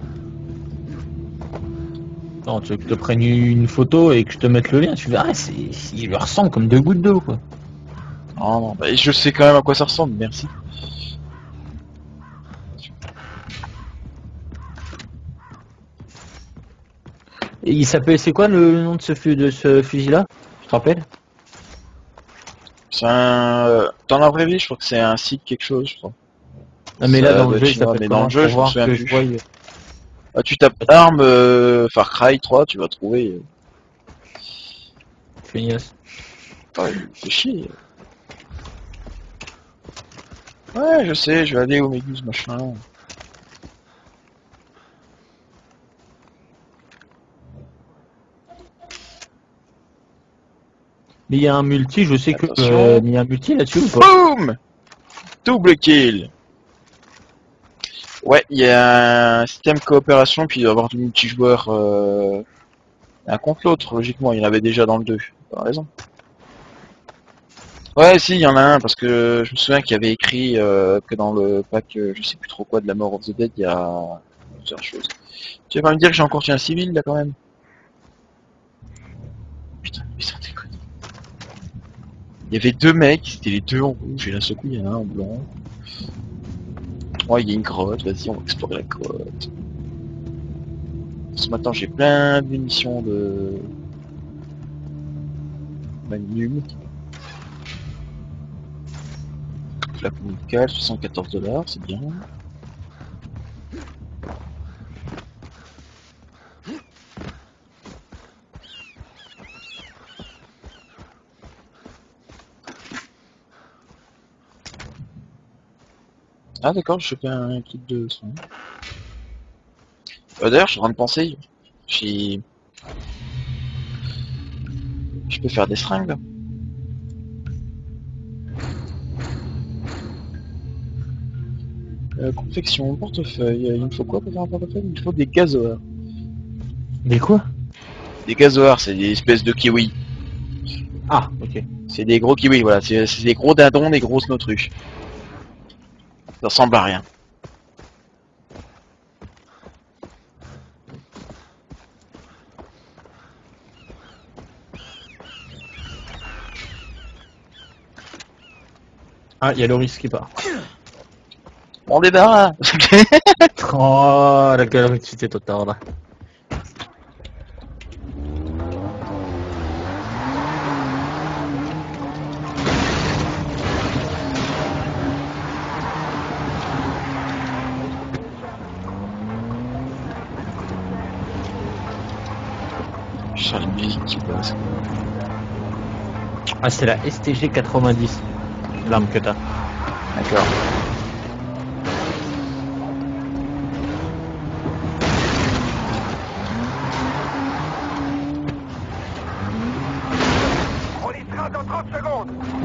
Non, tu veux que je te prenne une photo et que je te mette le lien, tu verras, c'est, il lui ressemble comme deux gouttes d'eau quoi. Non, non, bah, je sais quand même à quoi ça ressemble, merci. Et il s'appelle, c'est quoi le nom de ce, fu- de ce fusil là? Tu te rappelles? C'est un... euh, Dans la vraie vie, je crois que c'est un S I C quelque chose, je crois. Ah mais Ça là dans doit le être jeu il chinois, s'appelle mais dans comment le jeu, pour je me voir souviens que plus. je voie. Ah, tu tapes arme euh, Far Cry trois, tu vas trouver. euh, Feignasse. Ouais, c'est chier. Ouais, je sais, je vais aller au Méduse machin. Mais il y a un multi, je sais que Attention. euh, il y a un multi là-dessus ou pas? Boum! Double kill. Ouais, il y a un système coopération, puis il doit y avoir du multijoueur euh... un contre l'autre, logiquement, il y en avait déjà dans le deux. T'as raison. Ouais, si, il y en a un, parce que je me souviens qu'il y avait écrit euh, que dans le pack, euh, je sais plus trop quoi, de la Mort of the Dead, il y a plusieurs choses. Tu vas pas me dire que j'ai encore tué un civil, là, quand même? Putain, mais ça déconne. Il y avait deux mecs, c'était les deux en rouge, et là, ce coup, il y en a un en blanc. Oh, il y a une grotte, vas-y, on va explorer la grotte. Ce matin j'ai plein de munitions de Magnum. Flaque médicale, soixante-quatorze dollars, c'est bien. Ah d'accord, je fais un, un truc de son. Euh, D'ailleurs, je suis en train de penser, si je peux faire des seringues. Euh, confection, portefeuille, il me faut quoi pour faire un portefeuille? Il me faut des gazoars. Des quoi? Des gazoars, c'est des espèces de kiwis. Ah, ok. C'est des gros kiwis, voilà, c'est des gros dindons, des grosses autruches. Ça ressemble à rien. Ah, il y a Loris qui part. Bon débarras. Oh, la galerie de cité totale là. Je sens la musique qui passe. Ah, c'est la S T G quatre-vingt-dix, l'arme que t'as. D'accord. On y sera dans trente secondes.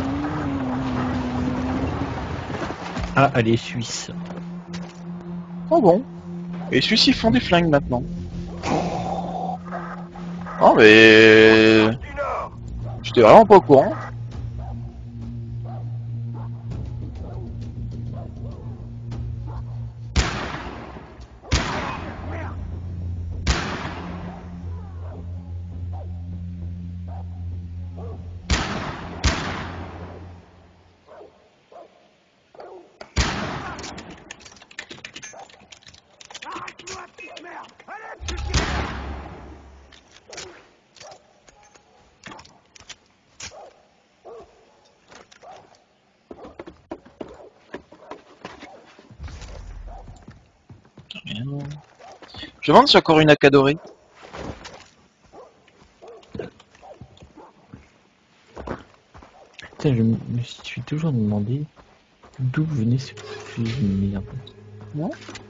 Ah, elle est suisse. Oh bon. Et celui-ci font des flingues maintenant. Oh mais... Du nord. J'étais vraiment pas au courant. Arrête-moi, petite merde. Allez, petite Rien. Je demande si y a encore une acadorée. Putain, je me suis toujours demandé d'où venait ce fusil de merde. Non.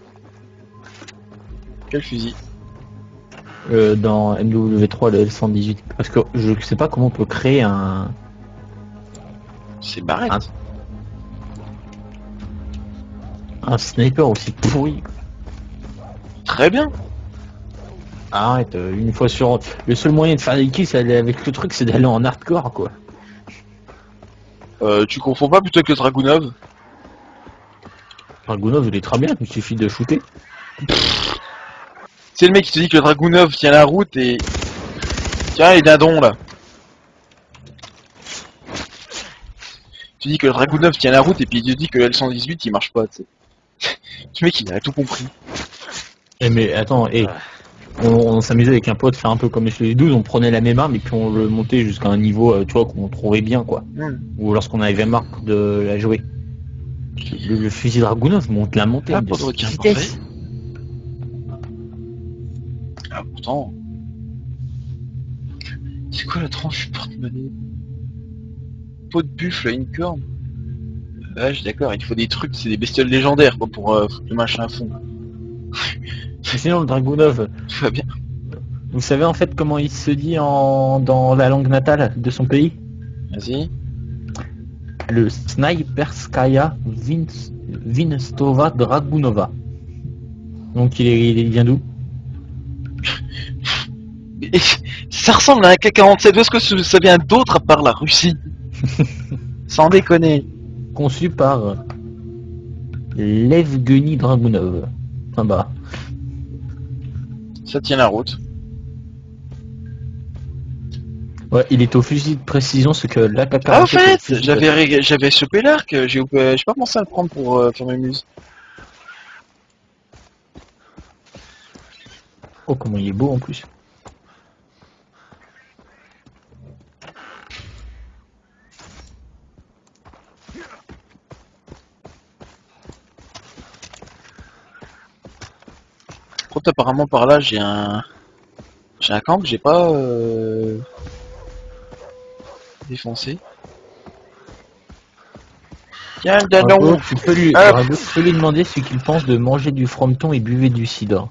Quel fusil? Euh, dans M W trois, le L cent dix-huit. Parce que je sais pas comment on peut créer un... C'est barrette. Un... un sniper aussi pourri. Très bien. Arrête, euh, une fois sur... Le seul moyen de faire des kills c'est aller avec le truc, c'est d'aller en hardcore, quoi. Euh, tu confonds pas plutôt que le Dragunov? Dragunov, il est très bien, il suffit de shooter. C'est le mec qui te dit que le Dragunov tient la route et... Tiens, les dindons, là. Tu dis que le Dragunov tient la route et puis il te dit que le L cent dix-huit il marche pas, tu sais. Ce mec, il a tout compris. Eh mais attends, et on, on s'amusait avec un pote faire un peu comme les douze, on prenait la même arme et puis on le montait jusqu'à un niveau, euh, tu vois, qu'on trouvait bien, quoi. Mmh. Ou lorsqu'on avait marre de la jouer. Le, le fusil Dragunov monte la montagne Ah, de pas de requin, vitesse. Ah, pourtant... C'est quoi la tranche porte-monnaie? Peau de buffle, une corne. Ouais, je suis d'accord, il faut des trucs, c'est des bestioles légendaires, quoi, pour euh, foutre le machin à fond. Mais sinon, le Dragunov, Tout va bien. vous savez en fait comment il se dit en... dans la langue natale de son pays? Vas-y. Le Sniperskaya Vins... Vinstova Dragunova. Donc il, est... il vient d'où? Et ça ressemble à un K quarante-sept, où est-ce que ça vient d'autre à part la Russie? Sans déconner. Conçu par Levgeny Dragunov. Ah bah. Ça tient la route. Ouais, il est au fusil de précision, ce que l'A K quarante-sept... Ah, en fait, j'avais j'avais chopé l'arc, j'ai j'ai pas pensé à le prendre pour euh, faire mes muses. Oh, comment il est beau en plus. Contre, apparemment par là j'ai un j'ai un camp que j'ai pas euh... défoncé. Tiens le danon. Rago, tu peux lui, Hop. Rago, tu peux lui demander ce qu'il pense de manger du frometon et buvez du cidre.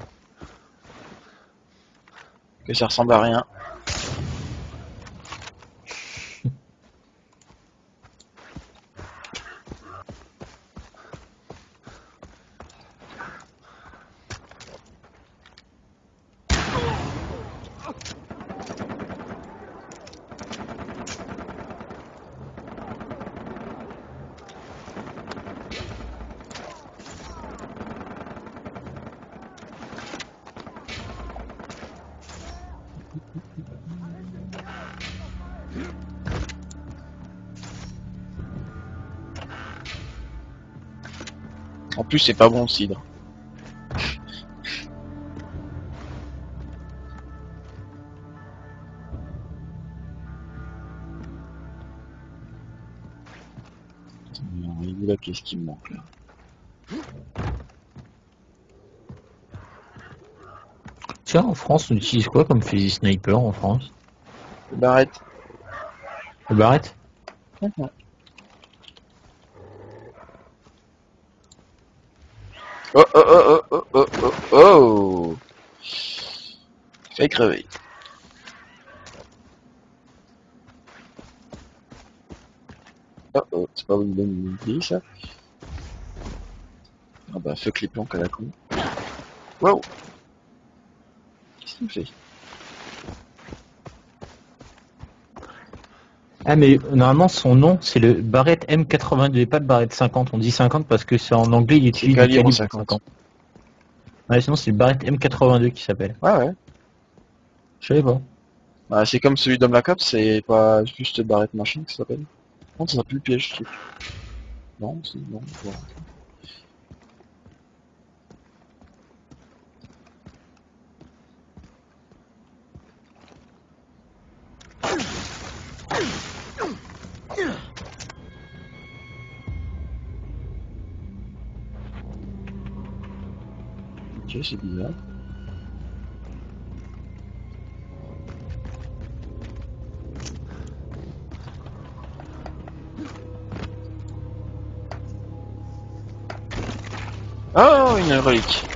Que ça ressemble à rien. En plus c'est pas bon le cidre. Là, qu'est-ce qui me manque là? Tiens, en France, on utilise quoi comme fusil sniper en France? Le barrette. Le barrette? Mmh. Oh oh oh oh oh oh oh oh. Fait crever. Oh oh, c'est pas une bonne idée ça. Ah bah fuck les planques à la con. Wow. Qu'est-ce qu'il me fait? Ah mais normalement son nom c'est le Barrett M quatre-vingt-deux et pas le Barrett cinquante. On dit cinquante parce que c'est en anglais il utilise le calibre calibre cinquante. cinquante. Ouais, sinon c'est le Barrett M quatre-vingt-deux qui s'appelle. Ouais ouais. Je savais pas. Bah, c'est comme celui de Black Ops, c'est pas juste barrette machin que ça s'appelle. Non, ça s'appelle le piège ce truc. Non, c'est non. Voilà. Ok, c'est bizarre. Oh, une relique.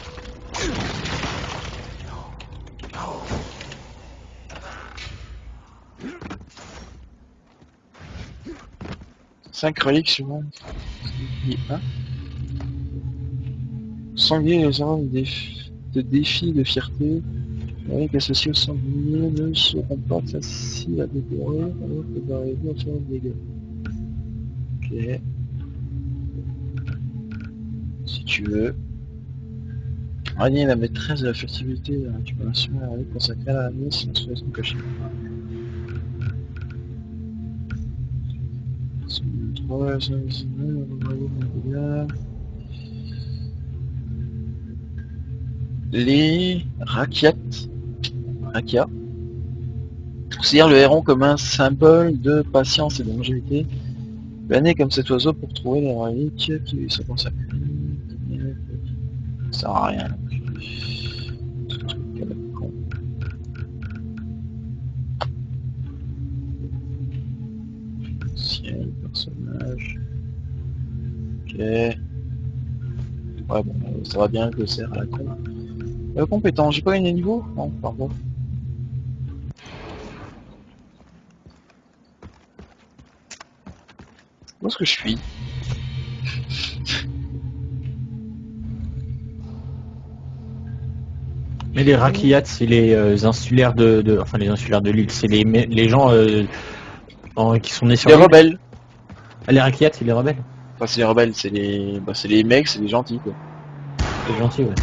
Cinq reliques sur moi. Hein? Sanglier les armes de défi, de défi de fierté. Les reliques associées au sanglier ne seront pas faciles à dévorer alors que d'arriver à faire des dégâts. Ok. Si tu veux. Ranier la maîtresse de la furtivité de la récupération et la relique consacrée à la nièce sans raison cachée. Les Rakiat, Rakia, considèrent le héron comme un symbole de patience et de longévité. Planez comme cet oiseau pour trouver les reliques qui lui sont consacrées. Ça sert à rien. Ciel, personnage. Ok. Ouais bon, ça va bien, je le sers à la con. Euh, compétent, j'ai pas gagné niveau? Non, pardon. Où est-ce que je suis? Mais les Rakiats c'est les euh, insulaires de, de, enfin les insulaires de l'île, c'est les, les gens euh, en, qui sont nés sur Les l'île. rebelles. Ah, les Rakiats c'est les rebelles. Enfin c'est les rebelles, c'est les, bah, c'est les mecs, c'est les gentils quoi. C'est gentil ouais.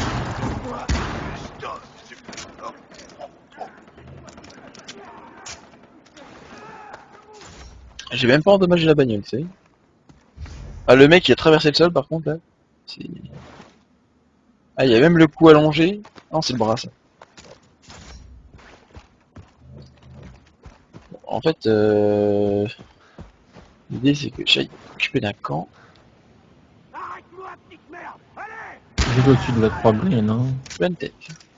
J'ai même pas endommagé la bagnole, tu sais. Ah le mec qui a traversé le sol par contre là, c'est... Ah, il y a même le cou allongé. Non, c'est le bras, ça. En fait, euh... l'idée c'est que j'aille m'occuper d'un camp. Arrête-moi, petite merde! Allez! Juste au-dessus de la croix bleue, non? Bonne tête.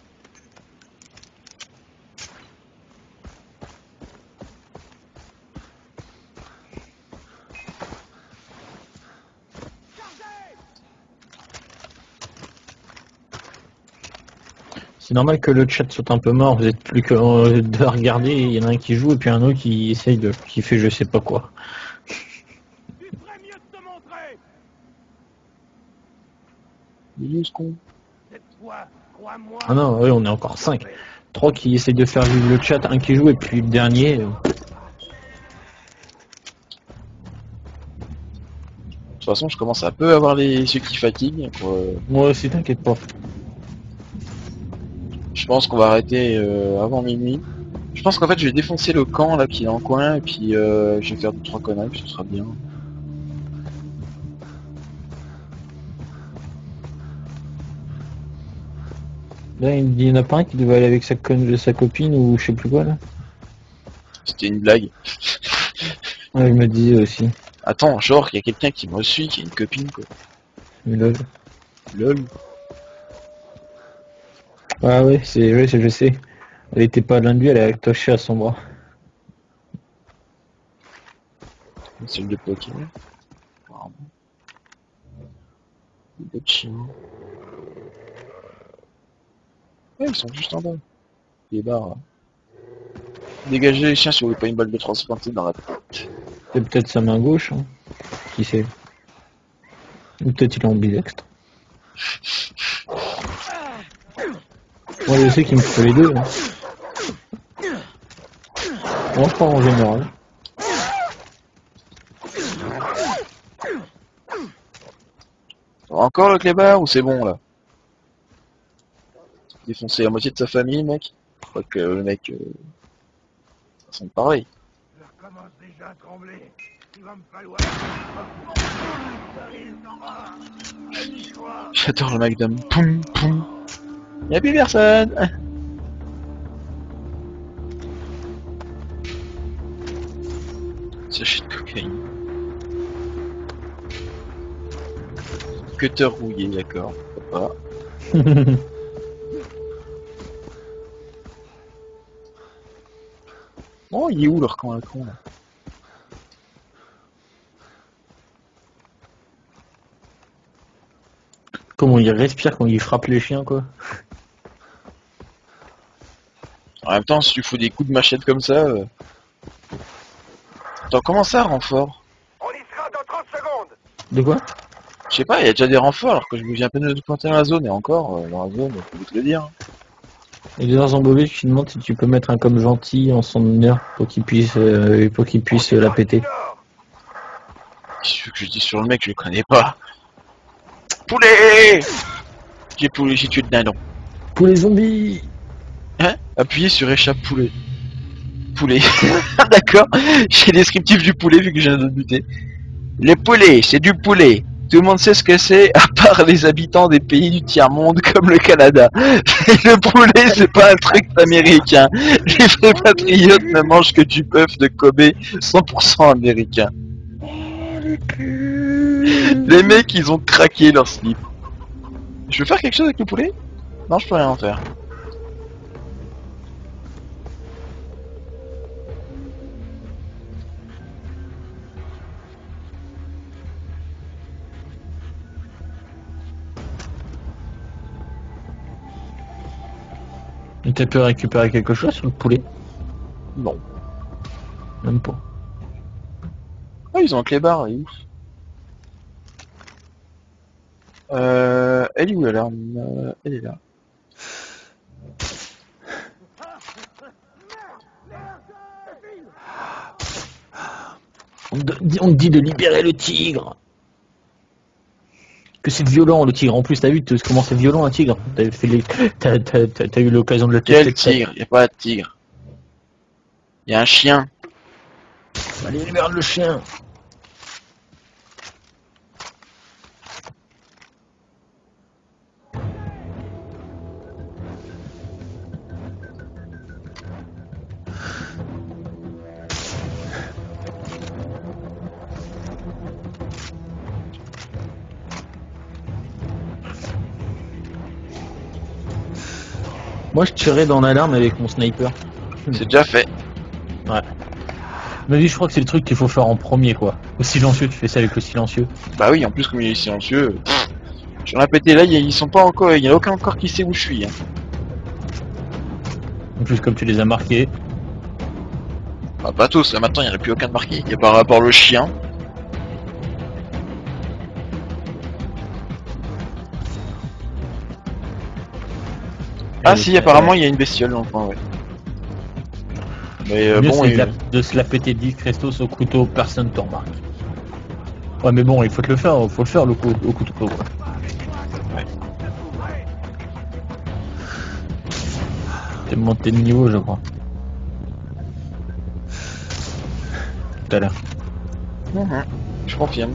C'est normal que le chat soit un peu mort, vous êtes plus que euh, deux à regarder, il y en a un qui joue et puis un autre qui essaye de... qui fait je sais pas quoi. Tu ferais mieux de te montrer! Il est où ce con? Cette fois, crois-moi! Ah non, oui, on est encore cinq. Trois qui essayent de faire vivre le chat, un qui joue et puis le dernier... euh, De toute façon, je commence à peu avoir les yeux qui fatiguent. Euh, Moi aussi, t'inquiète pas. je pense qu'on va arrêter euh, avant minuit. Je pense qu'en fait, je vais défoncer le camp là qui est en coin et puis euh, je vais faire deux trois conneries, puis ce sera bien. Là, il y en a pas un qui devait aller avec sa, con... sa copine ou je sais plus quoi là. C'était une blague. Ouais, il me disait aussi. Attends, genre, il y a quelqu'un qui me suit, qui a une copine quoi. Mais lol. Lol. Ah ouais, c'est ouais, c'est- je sais. Elle était pas loin de lui, elle est attachée à son bras. C'est le poker. Pardon. Des chiens. Ouais, ils sont juste en bas. Les barres. Dégagez les chiens si vous voulez pas une balle de transplanter dans la tête. C'est peut-être sa main gauche, hein. Qui sait. Ou peut-être il est ambidextre. Moi je sais qu'il me faut les deux. Hein. Moi pas en général. Encore le clébard ou c'est bon là? Défoncer la moitié de sa famille, mec. Je crois que le mec... Euh... Ça semble pareil. Je recommence déjà à trembler. Il va me falloir... J'adore le Magnum. Poum, poum. Y'a plus personne. Sachet de cocaïne. Cutter rouillé, d'accord. Pourquoi pas. Oh, il est où leur camp à con là? Comment il respire quand il frappe les chiens quoi. En même temps, si tu fous des coups de machette comme ça... Euh... Attends, comment ça, renfort? On y sera dans trente secondes! De quoi? Je sais pas, il y a déjà des renforts alors que je viens à peine de pointer dans la zone et encore, euh, dans la zone, je peux te le dire. Il est dans un bobé qui demande si tu peux mettre un comme gentil en son honneur pour qu'il puisse euh, pour qu'il puisse euh, la péter. Qu'est-ce que je dis sur le mec, je le connais pas. Poulet! J'ai poulet, j'ai tué le dindon. Pour les zombies. Hein? Appuyez sur échappe poulet. Poulet. D'accord. J'ai le descriptif du poulet vu que j'ai un autre buté. Le poulet, c'est du poulet. Tout le monde sait ce que c'est, à part les habitants des pays du tiers-monde comme le Canada. Le poulet, c'est pas un truc américain. Les vrais patriotes ne mangent que du bœuf de Kobe cent pour cent américain. Les mecs, ils ont craqué leur slip. Je peux faire quelque chose avec le poulet? Non, je peux rien en faire. Et t'as pu récupérer quelque chose sur le poulet? Non. Même pas. Ah, ils ont un clébard, il est ouf. Euh, elle est où l'alarme? euh, Elle est là. On te dit, on te dit de libérer le tigre. Que c'est violent le tigre. En plus, t'as vu t- comment c'est violent un tigre. T'as fait les... t'as, t'as, t'as, t'as eu l'occasion de le tester. Quel tigre? Y'a pas de tigre. Y'a un chien. Allez, libère le chien. Moi je tirais dans l'alarme avec mon sniper. C'est déjà fait. Ouais. Mais je crois que c'est le truc qu'il faut faire en premier quoi. Au silencieux, tu fais ça avec le silencieux. Bah oui, en plus comme il est silencieux. Pff, je vais répéter là, ils sont pas encore. Il y en a aucun encore qui sait où je suis. Hein. En plus comme tu les as marqués. Bah, pas tous, là maintenant il n'y en a plus aucun de marqué. Il y a par rapport le chien. Ah si, apparemment il y a une bestiole dans le coin, ouais. Mais euh, mieux, bon, c'est et... de, la- de se la péter dix Crestos au couteau, personne te remarque. Ouais mais bon, il faut te le faire, faut le faire le coup au couteau quoi. Ouais. T'es monté de niveau je crois. Tout à l'heure. Mmh, je confirme.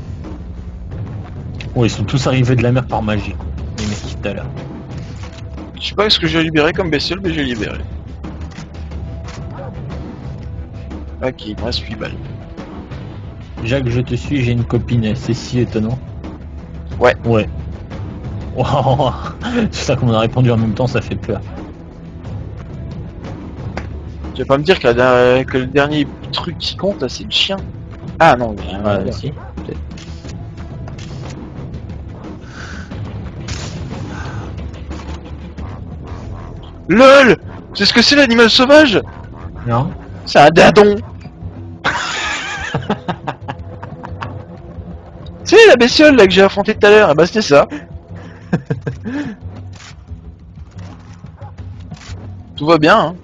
Oh, ils sont tous arrivés de la mer par magie quoi. Les mecs tout à l'heure. Je sais pas ce que j'ai libéré comme bestiole, mais j'ai libéré. Ok, il me reste huit balles. Jacques, je te suis, j'ai une copine, c'est si étonnant. Ouais. Ouais. Wow. C'est ça qu'on a répondu en même temps, ça fait peur. Tu vas pas me dire que, la, que le dernier truc qui compte là c'est le chien. Ah non, il y a un... Ouais, si, peut-être. LOL. C'est ce que c'est l'animal sauvage? Non. C'est un dindon. Tu sais la bestiole là que j'ai affrontée tout à l'heure, bah c'était ça. Tout va bien hein.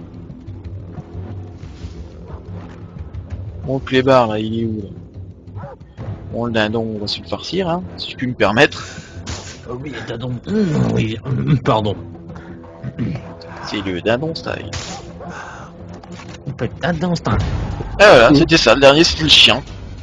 Bon, le clébard là, il est où là? Bon, le dindon, on va se le farcir hein, si je puis me permettre. Oh oui, dindon. Mmh, oui, mmh, pardon. C'est le dindon style. On peut être dindon, c'est un... Ah voilà, c'était ça, le dernier c'était le chien.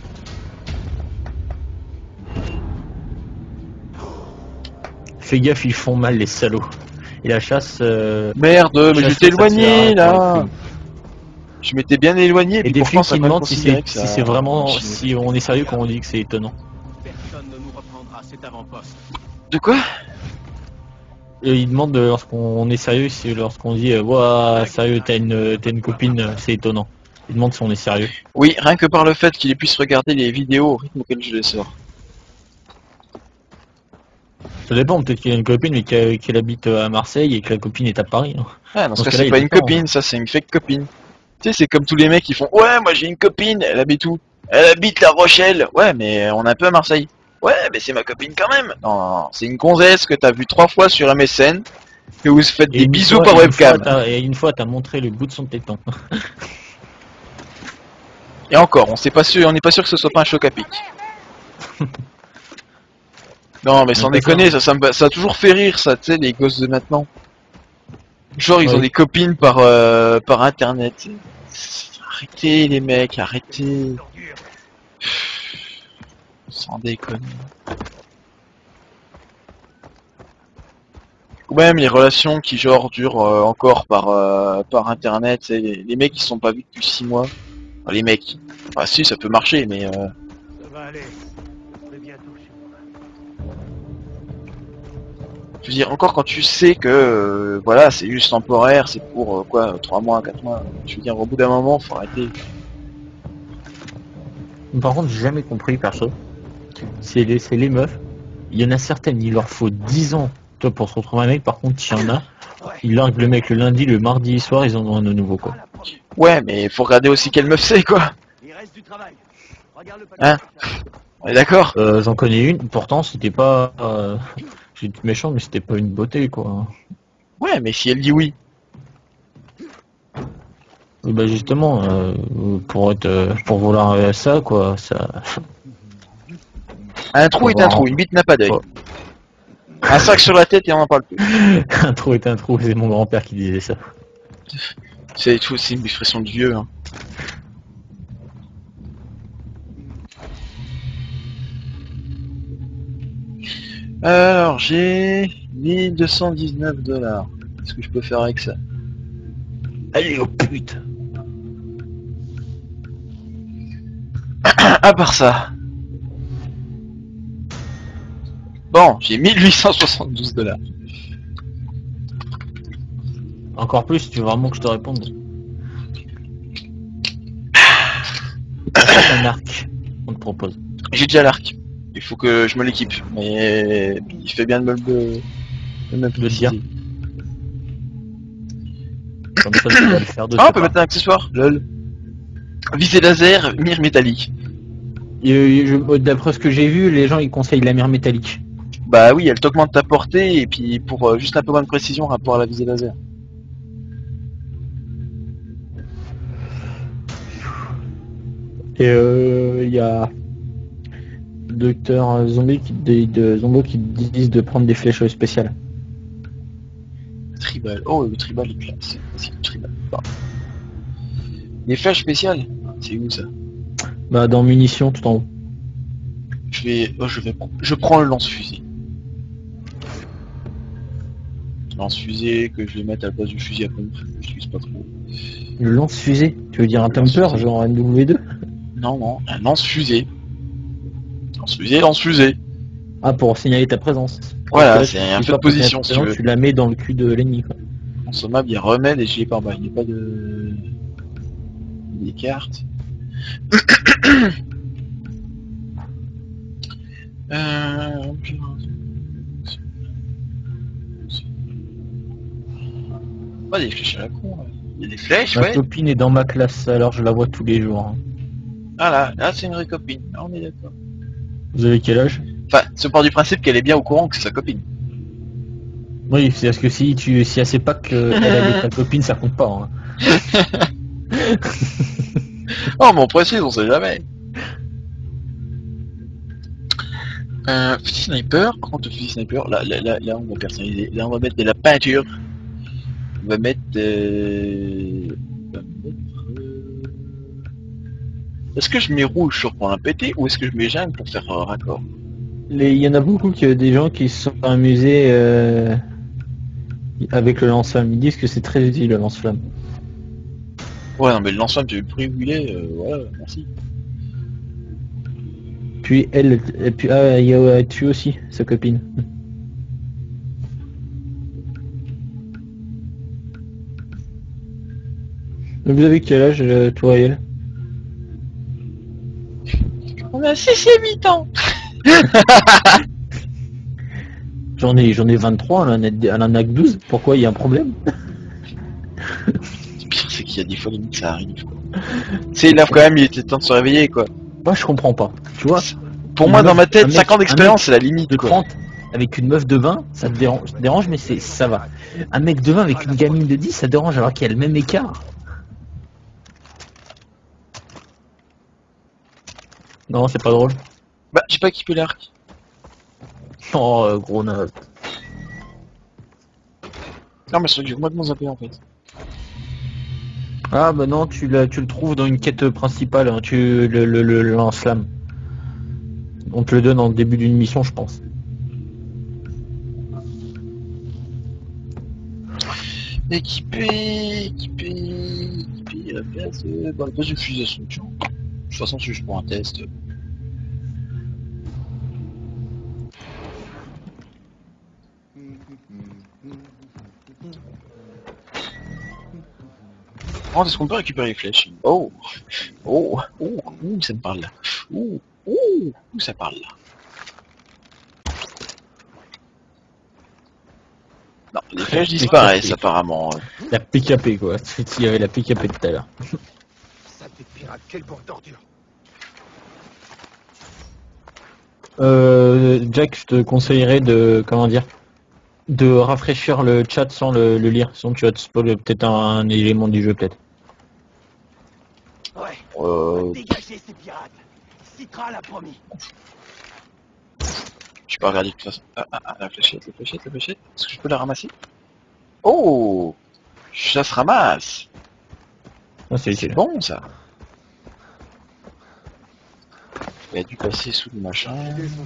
Fais gaffe, ils font mal les salauds. Et la chasse... Euh... Merde, mais chasse, j'étais ça éloigné tire, hein, pour là. les flics. Je m'étais bien éloigné. Et puis des pourtant, flics ça qui m'a demandent si considéré c'est que si ça- c'est vraiment... Chine. Si on est sérieux quand on dit que c'est étonnant. Personne ne nous reprendra cet avant-poste. De quoi? Et ils demandent euh, lorsqu'on est sérieux, si lorsqu'on dit euh, ouah, sérieux, t'as une, t'as une copine, euh, c'est étonnant. Ils demandent si on est sérieux. Oui, rien que par le fait qu'il puisse regarder les vidéos au rythme auquel je les sors. Ça dépend, peut-être qu'il a une copine mais qu'elle qu'elle habite à Marseille et que la copine est à Paris. hein. Ah, dans ce Dans cas, ce cas-là, c'est il pas est une temps, copine, ça c'est une fake copine. Tu sais, c'est comme tous les mecs qui font ouais, moi j'ai une copine, elle habite où? Elle habite La Rochelle. Ouais, mais on est un peu à Marseille. Ouais, mais c'est ma copine quand même. Non, non, non, c'est une gonzesse que t'as vu trois fois sur M S N, que vous faites Et des une bisous fois- par et une fois, webcam. t'as- Et une fois, t'as montré le bout de son téton. Et encore, on sait pas sûr, on n'est pas sûr que ce soit pas un choc à pic. Non, mais sans Mais déconner, ça, ça, me- ça a toujours fait rire, ça, tu sais, les gosses de maintenant. Genre, ils ont Ouais. des copines par, euh, par internet. Arrêtez, les mecs, arrêtez. Sans déconner. Ou même les relations qui, genre, durent euh, encore par, euh, par internet, tu sais, les, les mecs qui se sont pas vus depuis six mois. Enfin, les mecs. Enfin, si, ça peut marcher, mais... Euh... Ça va aller. On est bientôt chez moi. Je veux dire, encore quand tu sais que euh, voilà, c'est juste temporaire, c'est pour euh, quoi, trois mois, quatre mois. Je veux dire, au bout d'un moment, faut arrêter. Par contre, j'ai jamais compris, perso. C'est les, c'est les meufs. Il y en a certaines, il leur faut dix ans toi, pour se retrouver un mec. Par contre, il y en a, ils larguent le mec le lundi, le mardi soir, ils en ont un de nouveau, quoi. Ouais, mais faut regarder aussi quelle meuf c'est, quoi. Il reste du travail. Regarde le Hein? On est d'accord? Euh, j'en connais une, pourtant, c'était pas... Euh... J'ai été méchant, mais c'était pas une beauté, quoi. Ouais, mais si elle dit oui. Et bah justement, euh, pour être, euh, pour vouloir euh, ça, quoi, ça... Un trou est un trou, une bite n'a pas d'œil. Ouais. Un sac sur la tête et on en parle plus. Un trou est un trou, c'est mon grand-père qui disait ça. C'est tout, c'est une expression de vieux. Hein. Alors, j'ai mille deux cent dix-neuf dollars. Qu'est-ce que je peux faire avec ça? Allez, oh putain. À part ça. Bon, j'ai mille huit cent soixante-douze dollars. Encore plus, tu veux vraiment que je te réponde. Un arc, on te propose. J'ai déjà l'arc. Il faut que je me l'équipe. Mais il fait bien de me le de me le dire. Comme ça, tu vas le faire de Ah, on ce peut pas. mettre un accessoire. Lol. Visée laser, mire métallique. Et, je- D'après ce que j'ai vu, les gens ils conseillent la mire métallique. Bah oui, elle t'augmente ta portée et puis pour euh, juste un peu moins de précision rapport à la visée laser. Et euh, il y a Docteur Zombie qui de, de Zombo qui disent de prendre des flèches spéciales. Tribal. Oh, le tribal est classe. C'est le tribal. Bah. Les flèches spéciales. C'est où ça? Bah dans munitions tout en haut. Je vais, oh, je vais, je prends le lance-fusil. Lance-fusée que je vais mettre à la place du fusil à pompe. Je l'utilise pas trop. Le lance-fusée, tu veux dire un Le temper lance-fusée. genre N W deux? Non, non, un lance-fusée. Lance-fusée, lance-fusée. Ah, pour signaler ta présence. Voilà, Parce que c'est là, un tu peu de sais pas, pour position, signaler ta si tu présence, veux. tu la mets dans le cul de l'ennemi quoi. Consommable, il y a remède et je l'ai pas en bas. Il n'y a pas de... des cartes. euh... Pas des flèches à la con. Là. Il y a des flèches, Ma ouais. copine est dans ma classe, alors je la vois tous les jours. hein. Ah là, là c'est une vraie copine. Ah, on est d'accord. Vous avez quel âge? Enfin, se part du principe qu'elle est bien au courant que c'est sa copine. Oui, c'est parce que si tu si elle sait pas qu'elle est ta copine, ça compte pas. Hein. Oh, mais on précise, on sait jamais. Euh, fusil sniper, par contre le fusil sniper, là, là, là, là on va personnaliser, là on va mettre de la peinture. On va mettre... Euh... on va mettre euh... Est-ce que je mets rouge sur pour un pété ou est-ce que je mets jaune pour faire euh, raccord? Les- Il y en a beaucoup qui, des gens qui se sont amusés euh, avec le lance-flamme. Ils disent que c'est très utile le lance-flamme. Ouais non mais le lance-flamme, tu veux le prix où il est, euh, voilà, merci. Puis elle, et puis ah, il y a tu aussi, sa copine. Donc vous avez quel âge, euh, toi et elle? On a six et huit ans. J'en ai, j'en ai vingt-trois, elle en a, elle en a que douze. Pourquoi, il y a un problème? Le pire c'est qu'il y a des fois limite ça arrive quoi. Tu sais là quand même il était temps de se réveiller quoi. Moi je comprends pas, tu vois. Pour Une moi meuf- dans ma un tête, mec- cinq ans un d'expérience mec c'est la limite De quoi. trente avec une meuf de vingt, ça te dérange, ça te dérange mais c'est ça va. Un mec de vingt avec une gamine de dix, ça dérange alors qu'il y a le même écart. Non, c'est pas drôle. Bah j'ai pas équipé l'arc. Oh, euh, gros naze. Non mais c'est vrai que j'ai moins de mon zapper en fait. Ah bah non, tu, l'as- tu le trouves dans une quête principale, hein, tu le, le, le lance-flamme. On te le donne en début d'une mission, je pense. Équipé, équipé, équipé à la place de... Bon, à la place d'une fusation, tiens. De toute façon c'est juste pour un test. Oh, est-ce qu'on peut récupérer les flèches? Oh, oh, oh, ouh, ça me parle là. Ouh, ouh, ouh, ça parle là. Non, les flèches disparaissent apparemment. La P K P quoi, il y avait la P K P tout à l'heure. Ça fait pirate, quelle pauvre torture. Euh, Jack, je te conseillerais de, comment dire, de rafraîchir le chat sans le, le lire, sinon tu vas te spoiler peut-être un, un élément du jeu peut-être. Ouais, Euh, dégagez ces pirates. Citra l'a promis. je peux regarder de toute façon. Ah, ah, ah, la fléchette, la fléchette, la fléchette. Est-ce que je peux la ramasser? Oh, ça se ramasse. Ah, c'est C'est utile. bon ça. Il a dû passer sous le machin.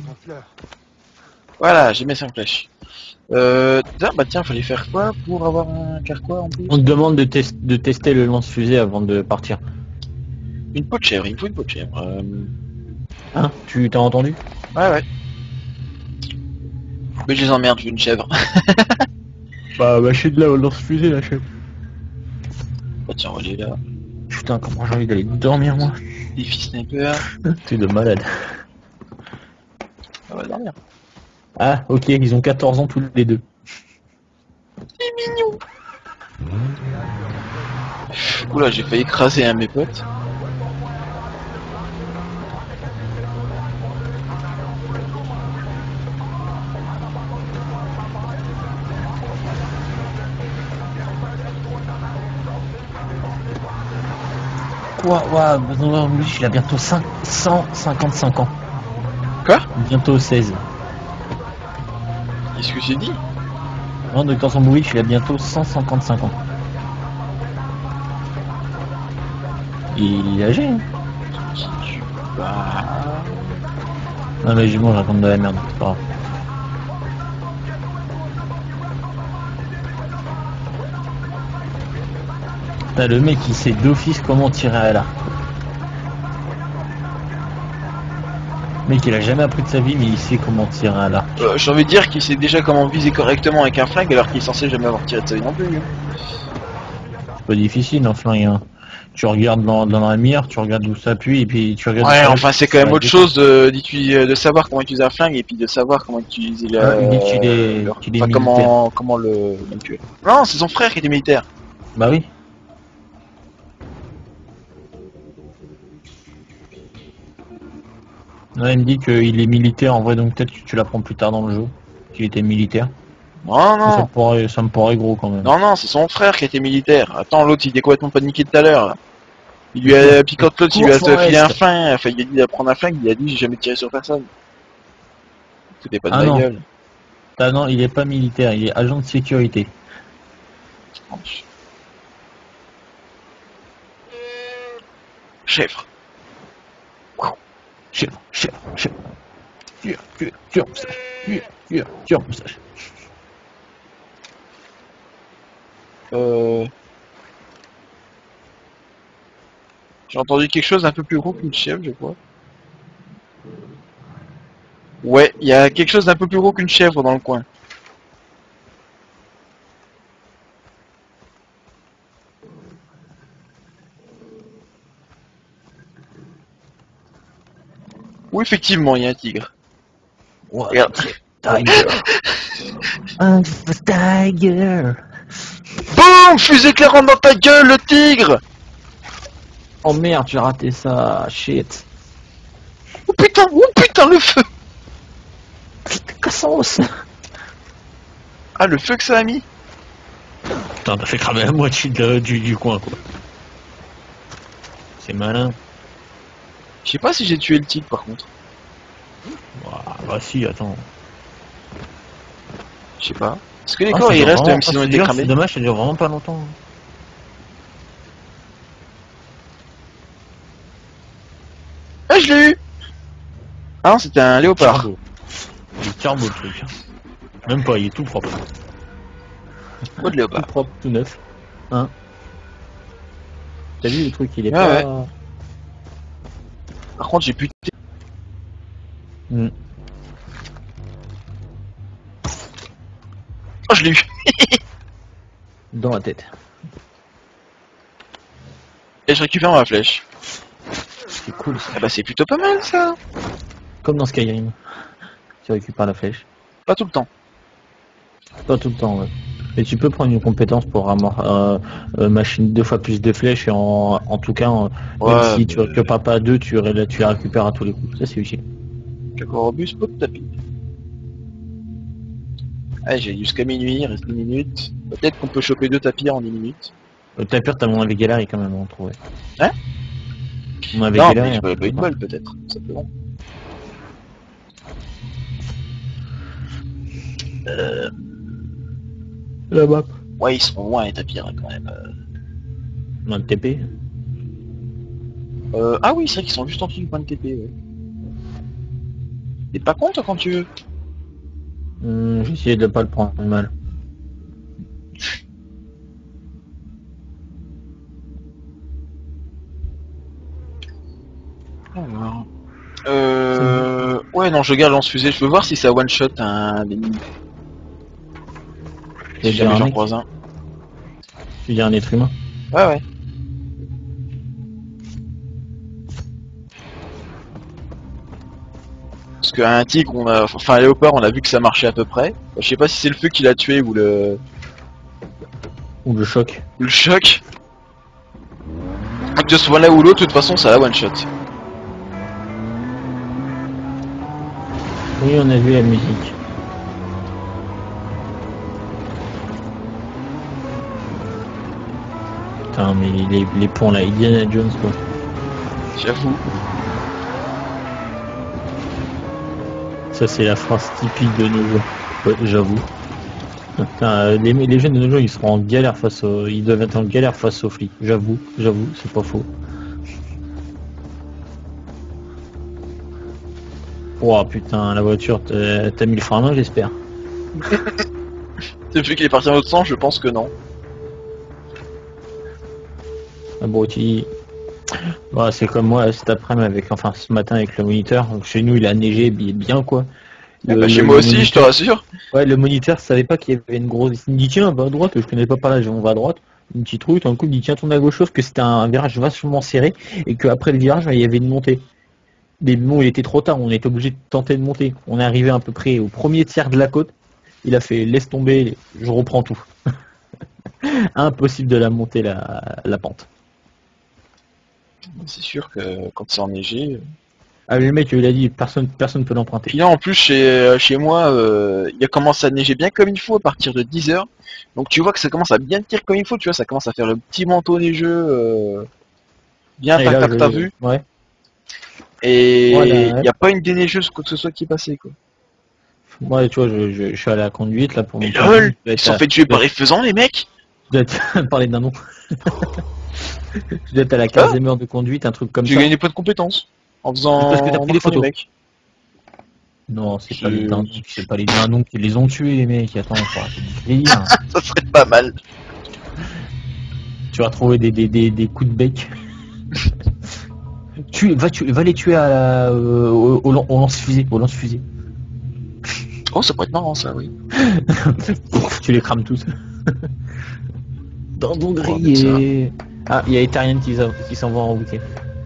Voilà, j'ai mes cinq flèches. Euh, tiens, bah tiens, fallait faire quoi pour avoir un carquois en plus? On te demande de, test- de tester le lance-fusée avant de partir. Une peau de chèvre, il me faut une peau de chèvre. Euh... Hein? Tu t'as entendu? Ouais, ouais. Mais je les emmerde, je veux une chèvre. Bah, bah, je suis de là au lance-fusée, la chef. tiens, on va aller là. Putain, comment j'ai envie d'aller dormir, moi. Défi sniper. T'es de malade. On va dormir. Ah, ok, ils ont quatorze ans tous les deux. C'est mignon. Oula, j'ai failli écraser un de mes potes. Quoi? Ouais, Benoît Moulich, il a bientôt cinq cent cinquante-cinq ans. Quoi? Bientôt seize. Qu'est-ce que j'ai dit? Non, Docteur Sambouich, il a bientôt cent cinquante-cinq ans. Il est âgé, hein. Bah... Non mais je, bon, je raconte de la merde, c'est pas grave. T'as le mec qui sait d'office comment tirer à l'arc. Le mec il a jamais appris de sa vie mais il sait comment tirer à l'arc. Euh, j'ai envie de dire qu'il sait déjà comment viser correctement avec un flingue alors qu'il est censé jamais avoir tiré de sa vie non plus. Hein. C'est pas difficile un flingue, hein. Tu regardes dans, dans la mire, tu regardes où ça appuie et puis tu regardes... Ouais, enfin c'est quand même autre chose de, de, de savoir comment utiliser un flingue et puis de savoir comment utiliser la... Ah, il dit qu'il est, leur... qu'il est enfin, militaire. comment, comment le... le tuer. Non, c'est son frère qui était militaire. Bah oui. Ouais, il me dit qu'il est militaire en vrai, donc peut-être que tu l'apprends plus tard dans le jeu, qu'il était militaire. Non, non. Ça me, paraît, ça me paraît gros quand même. Non, non, c'est son frère qui était militaire. Attends, l'autre il était complètement paniqué tout à l'heure. Il lui a piqué l'autre, il lui a filé un flingue, enfin il a dit d'apprendre un flingue, il a dit j'ai jamais tiré sur personne. C'était pas de ah ma non. gueule. Ah non, il est pas militaire, il est agent de sécurité. Chèvre. Chèvre, chèvre, chèvre. Tire, tire, tire, tire, tire, tire, tire. Euh... J'ai entendu quelque chose d'un peu plus gros qu'une chèvre, je crois. Ouais, il y a quelque chose d'un peu plus gros qu'une chèvre dans le coin. Oui, effectivement, il y a un tigre. What? Regarde. Tiger. I'm the tiger. Boum! Fusée éclairante dans ta gueule, le tigre! Oh merde, j'ai raté ça, shit. Oh putain, oh putain, le feu! Cassos. Ah, le feu que ça a mis! Putain, t'as fait cramer la moitié de, du, du coin, quoi. C'est malin. Je sais pas si j'ai tué le tigre, par contre. Ouah, bah si, attends. Je sais pas. Est-ce que les Ah, corps ça ils dure restent vraiment- même s'ils ah, ont c'est été dur, cramés? C'est dommage, ça dure vraiment pas longtemps. Ah, je l'ai eu! Ah non, c'était un léopard. Turbo. Il est turbo le truc. Même pas, il est tout propre. Quoi de Tout léopard? propre, tout neuf. Hein. T'as vu le truc, il est Ouais, pas... Par contre, j'ai pu... Hmm. Oh, je l'ai eu! Dans la tête. Et je récupère ma flèche. C'est cool ça. Ah bah c'est plutôt pas mal ça. Comme dans Skyrim. Tu récupères la flèche. Pas tout le temps. Pas tout le temps, ouais. Mais tu peux prendre une compétence pour avoir euh, euh, machine deux fois plus de flèches et en, en tout cas, en- Ouais, même si mais- tu récupères pas deux, tu, ré- tu les récupères à tous les coups. Ça c'est utile. Jacorobus, pot de tapis. Allez, j'ai jusqu'à minuit, il reste dix minutes. Peut-être qu'on peut choper deux tapirs en dix minutes. Le tapir, t'as mon avec Galari quand même, on trouve. Hein? Mon avec Non, Galari, mais je hein. peux pas une balle peut-être, simplement. Euh... La map. Ouais, ils sont loin les tapirs hein, quand même. Euh... Dans le T P. Euh... Ah oui, c'est vrai qu'ils sont juste en dessous du point de T P, ouais. T'es pas con toi quand tu veux? Hum, j'ai essayé de pas le prendre mal. Alors... Euh... Ouais, non, je garde lance-fusée. Je veux voir si ça one-shot un ennemi. Tu Si veux dire jamais un j'en mec croise un. Tu veux dire un être humain? Ouais, ouais. Parce qu'un tigre, on a, enfin un léopard, on a vu que ça marchait à peu près. Je sais pas si c'est le feu qui l'a tué ou le, Ou le choc. ou le choc. Que ce soit l'un ou l'autre, de toute façon, ça la one shot. Oui, on a vu la musique. Putain, mais les, les ponts là, Indiana Jones quoi. J'avoue. Ça c'est la phrase typique de nos jours. Ouais, j'avoue. Putain, les, les jeunes de nos jours ils seront en galère face aux... Ils doivent être en galère face aux flics. J'avoue, j'avoue, c'est pas faux. Oh putain, la voiture, t'as t'as mis le frein à main j'espère. Depuis qu'il est parti dans l'autre sens, je pense que non. Ah bon, tu... Bah, c'est comme moi cet après-midi avec, enfin ce matin avec le moniteur. Donc, chez nous il a neigé bien quoi. Eh Le- bah, chez le- moi le aussi, je te moniteur- rassure. Ouais, le moniteur savait pas qu'il y avait une grosse. Il me dit tiens, va à droite, je connais pas par là, on va à droite. Une petite route, un coup il me dit tiens, tourne à gauche, sauf que c'était un virage vachement serré et qu'après le virage, il y avait une montée. Mais bon, il était trop tard, on était obligé de tenter de monter. On est arrivé à peu près au premier tiers de la côte. Il a fait laisse tomber, je reprends tout. Impossible de la monter la, la pente. C'est sûr que quand c'est enneigé. Ah, le mec, il a dit personne personne peut l'emprunter. Puis là, en plus, chez, chez moi, euh, il a commencé à neiger bien comme il faut à partir de dix heures. Donc tu vois que ça commence à bien tirer comme il faut, tu vois, ça commence à faire le petit manteau neigeux euh, bien Et là, tac, je- t'as vu. Ouais. Et il Voilà, ouais. n'y a pas une déneigeuse quoi que ce soit qui est passée quoi. Moi, tu vois, je, je, je suis à la conduite là pour Mais mon lol, permis. Je dois ils être se sont à- fait tuer par les faisans les mecs. Je dois être- parler d'un nom. Je dois être à la quinzième heure de conduite, un truc comme J'ai ça. gagné des points de compétences en faisant Parce que t'as pris en des marquant les photos. mecs. Non, c'est Je- pas les dindons, c'est pas les dindons qui les ont tués, les mecs. Attends, faut arrêter de délire. Ça serait pas mal. Tu vas trouver des, des, des, des coups de bec. tu, va, tu, va les tuer à la, euh, au, au, lan- au lance-fusée, au lance-fusée. Oh, ça pourrait être marrant ça, oui. Tu les crames tous. Dindon Oh, grillé. Ah, il y a Ethereum qui, s'en- qui s'en va en week-end.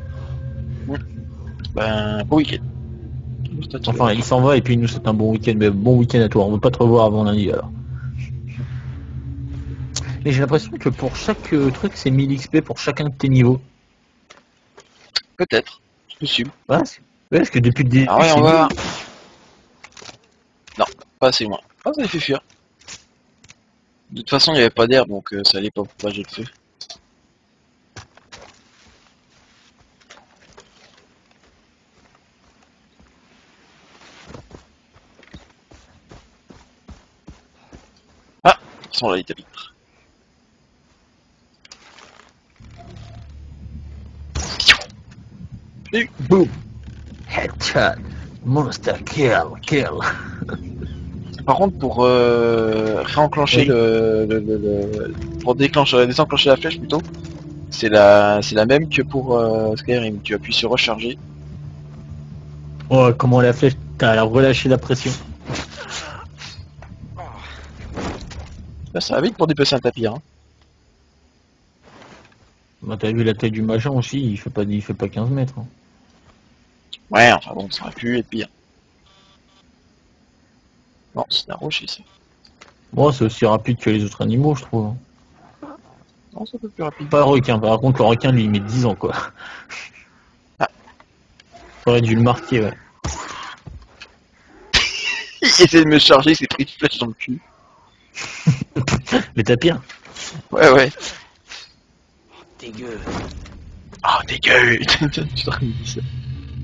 Ben, bon week-end. Enfin, il s'en va et puis il nous souhaite un bon week-end. Mais bon week-end à toi. On veut pas te revoir avant lundi alors. Mais j'ai l'impression que pour chaque euh, truc, c'est mille X P pour chacun de tes niveaux. Peut-être. C'est possible. Ouais, parce que- ouais, parce que depuis le début, Ah ouais, c'est on va. mille. Non, pas assez loin. Ah, ça les fait fuir. De toute façon, il n'y avait pas d'air, donc euh, ça allait pas propager le feu. Ah, ils sont là les tapis. Boom. Headshot. Monster kill, kill. Par contre, pour euh, réenclencher Oui. le, le, le, le- pour déclencher, désenclencher la flèche plutôt, c'est la, c'est la même que pour euh, Skyrim. Tu appuies sur recharger. Oh, comment la flèche, t'as relâché la pression. Là, ça va vite pour dépasser un tapis. Hein. Bah, t'as vu la taille du machin aussi, il fait pas, il fait pas quinze mètres. hein. Ouais, enfin bon, ça aurait pu être pire. Non, c'est un rocher ça. Bon, c'est aussi rapide que les autres animaux, je trouve. hein. Non, c'est un peu plus rapide. Pas le requin, par contre, le requin, lui, il met dix ans, quoi. Ah. J'aurais dû le marquer, ouais. Il essaie de me charger, il s'est pris une flèche dans le cul. Mais t'as pire. Ouais, ouais. Dégueu. Oh, dégueu. Tu te rappelles de ça.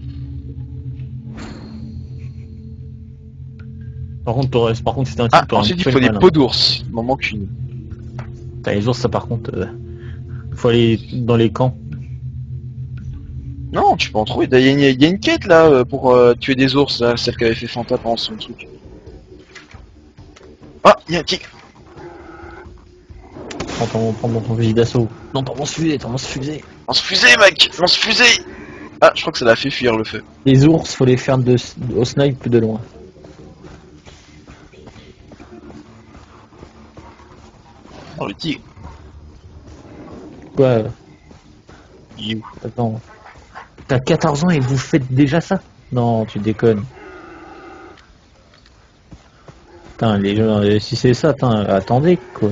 Par contre, t'aurais- par contre, c'était un Ah, type, t'aurais ensuite il fait faut le des malin. peaux d'ours. Il m'en manque une. T'as les ours, ça, par contre, euh, faut aller dans les camps. Non, tu peux en trouver. Il y, a une- il y a une quête là euh, pour euh, tuer des ours, là, celle qu'avait fait Fanta pendant son truc. Ah, il y a un tigre. Prends ton, prends dans ton fusil d'assaut. Non, ton lance-fusée, ton lance-fusée. Lance-fusée, mec. Lance-fusée. Ah, je crois que ça l'a fait fuir le feu. Les ours, faut les faire de, au snipe de loin. Oh, le tigre. Quoi euh, Il est où? Attends. T'as quatorze ans et vous faites déjà ça? Non, tu déconnes. Putain, les gens, euh, si c'est ça, attends, attendez quoi.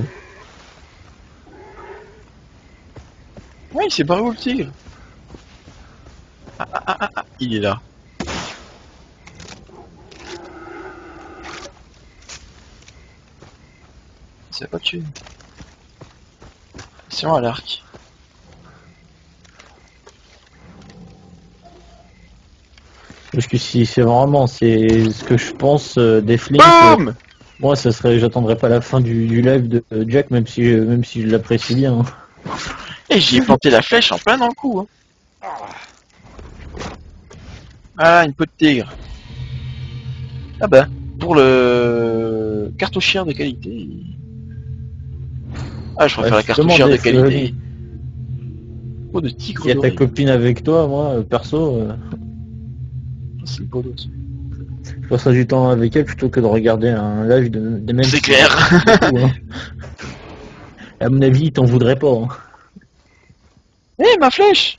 Ouais, il s'est barré où le tigre? Ah, ah, ah, ah, ah, il est là. C'est pas tué. C'est à l'arc. Parce que si c'est vraiment c'est ce que je pense euh, des flics, euh, Boum. moi ça serait, j'attendrai pas la fin du, du live de euh, Jack, même si euh, même si je l'apprécie bien. Hein. Et j'y ai planté la flèche en plein dans le cou. Hein. Ah, une peau de tigre. Ah bah, pour le cartouchière de qualité. Ah, je préfère Ouais, la cartouchière de qualité. Peau de tigre. S'il y a ta doré. copine avec toi, moi euh, perso, euh, C'est une peau d'os. je passerai du temps avec elle plutôt que de regarder un live de, des mêmes. C'est clair. Beaucoup, hein. À mon avis, il t'en voudrait pas. Hein. Eh, ma flèche.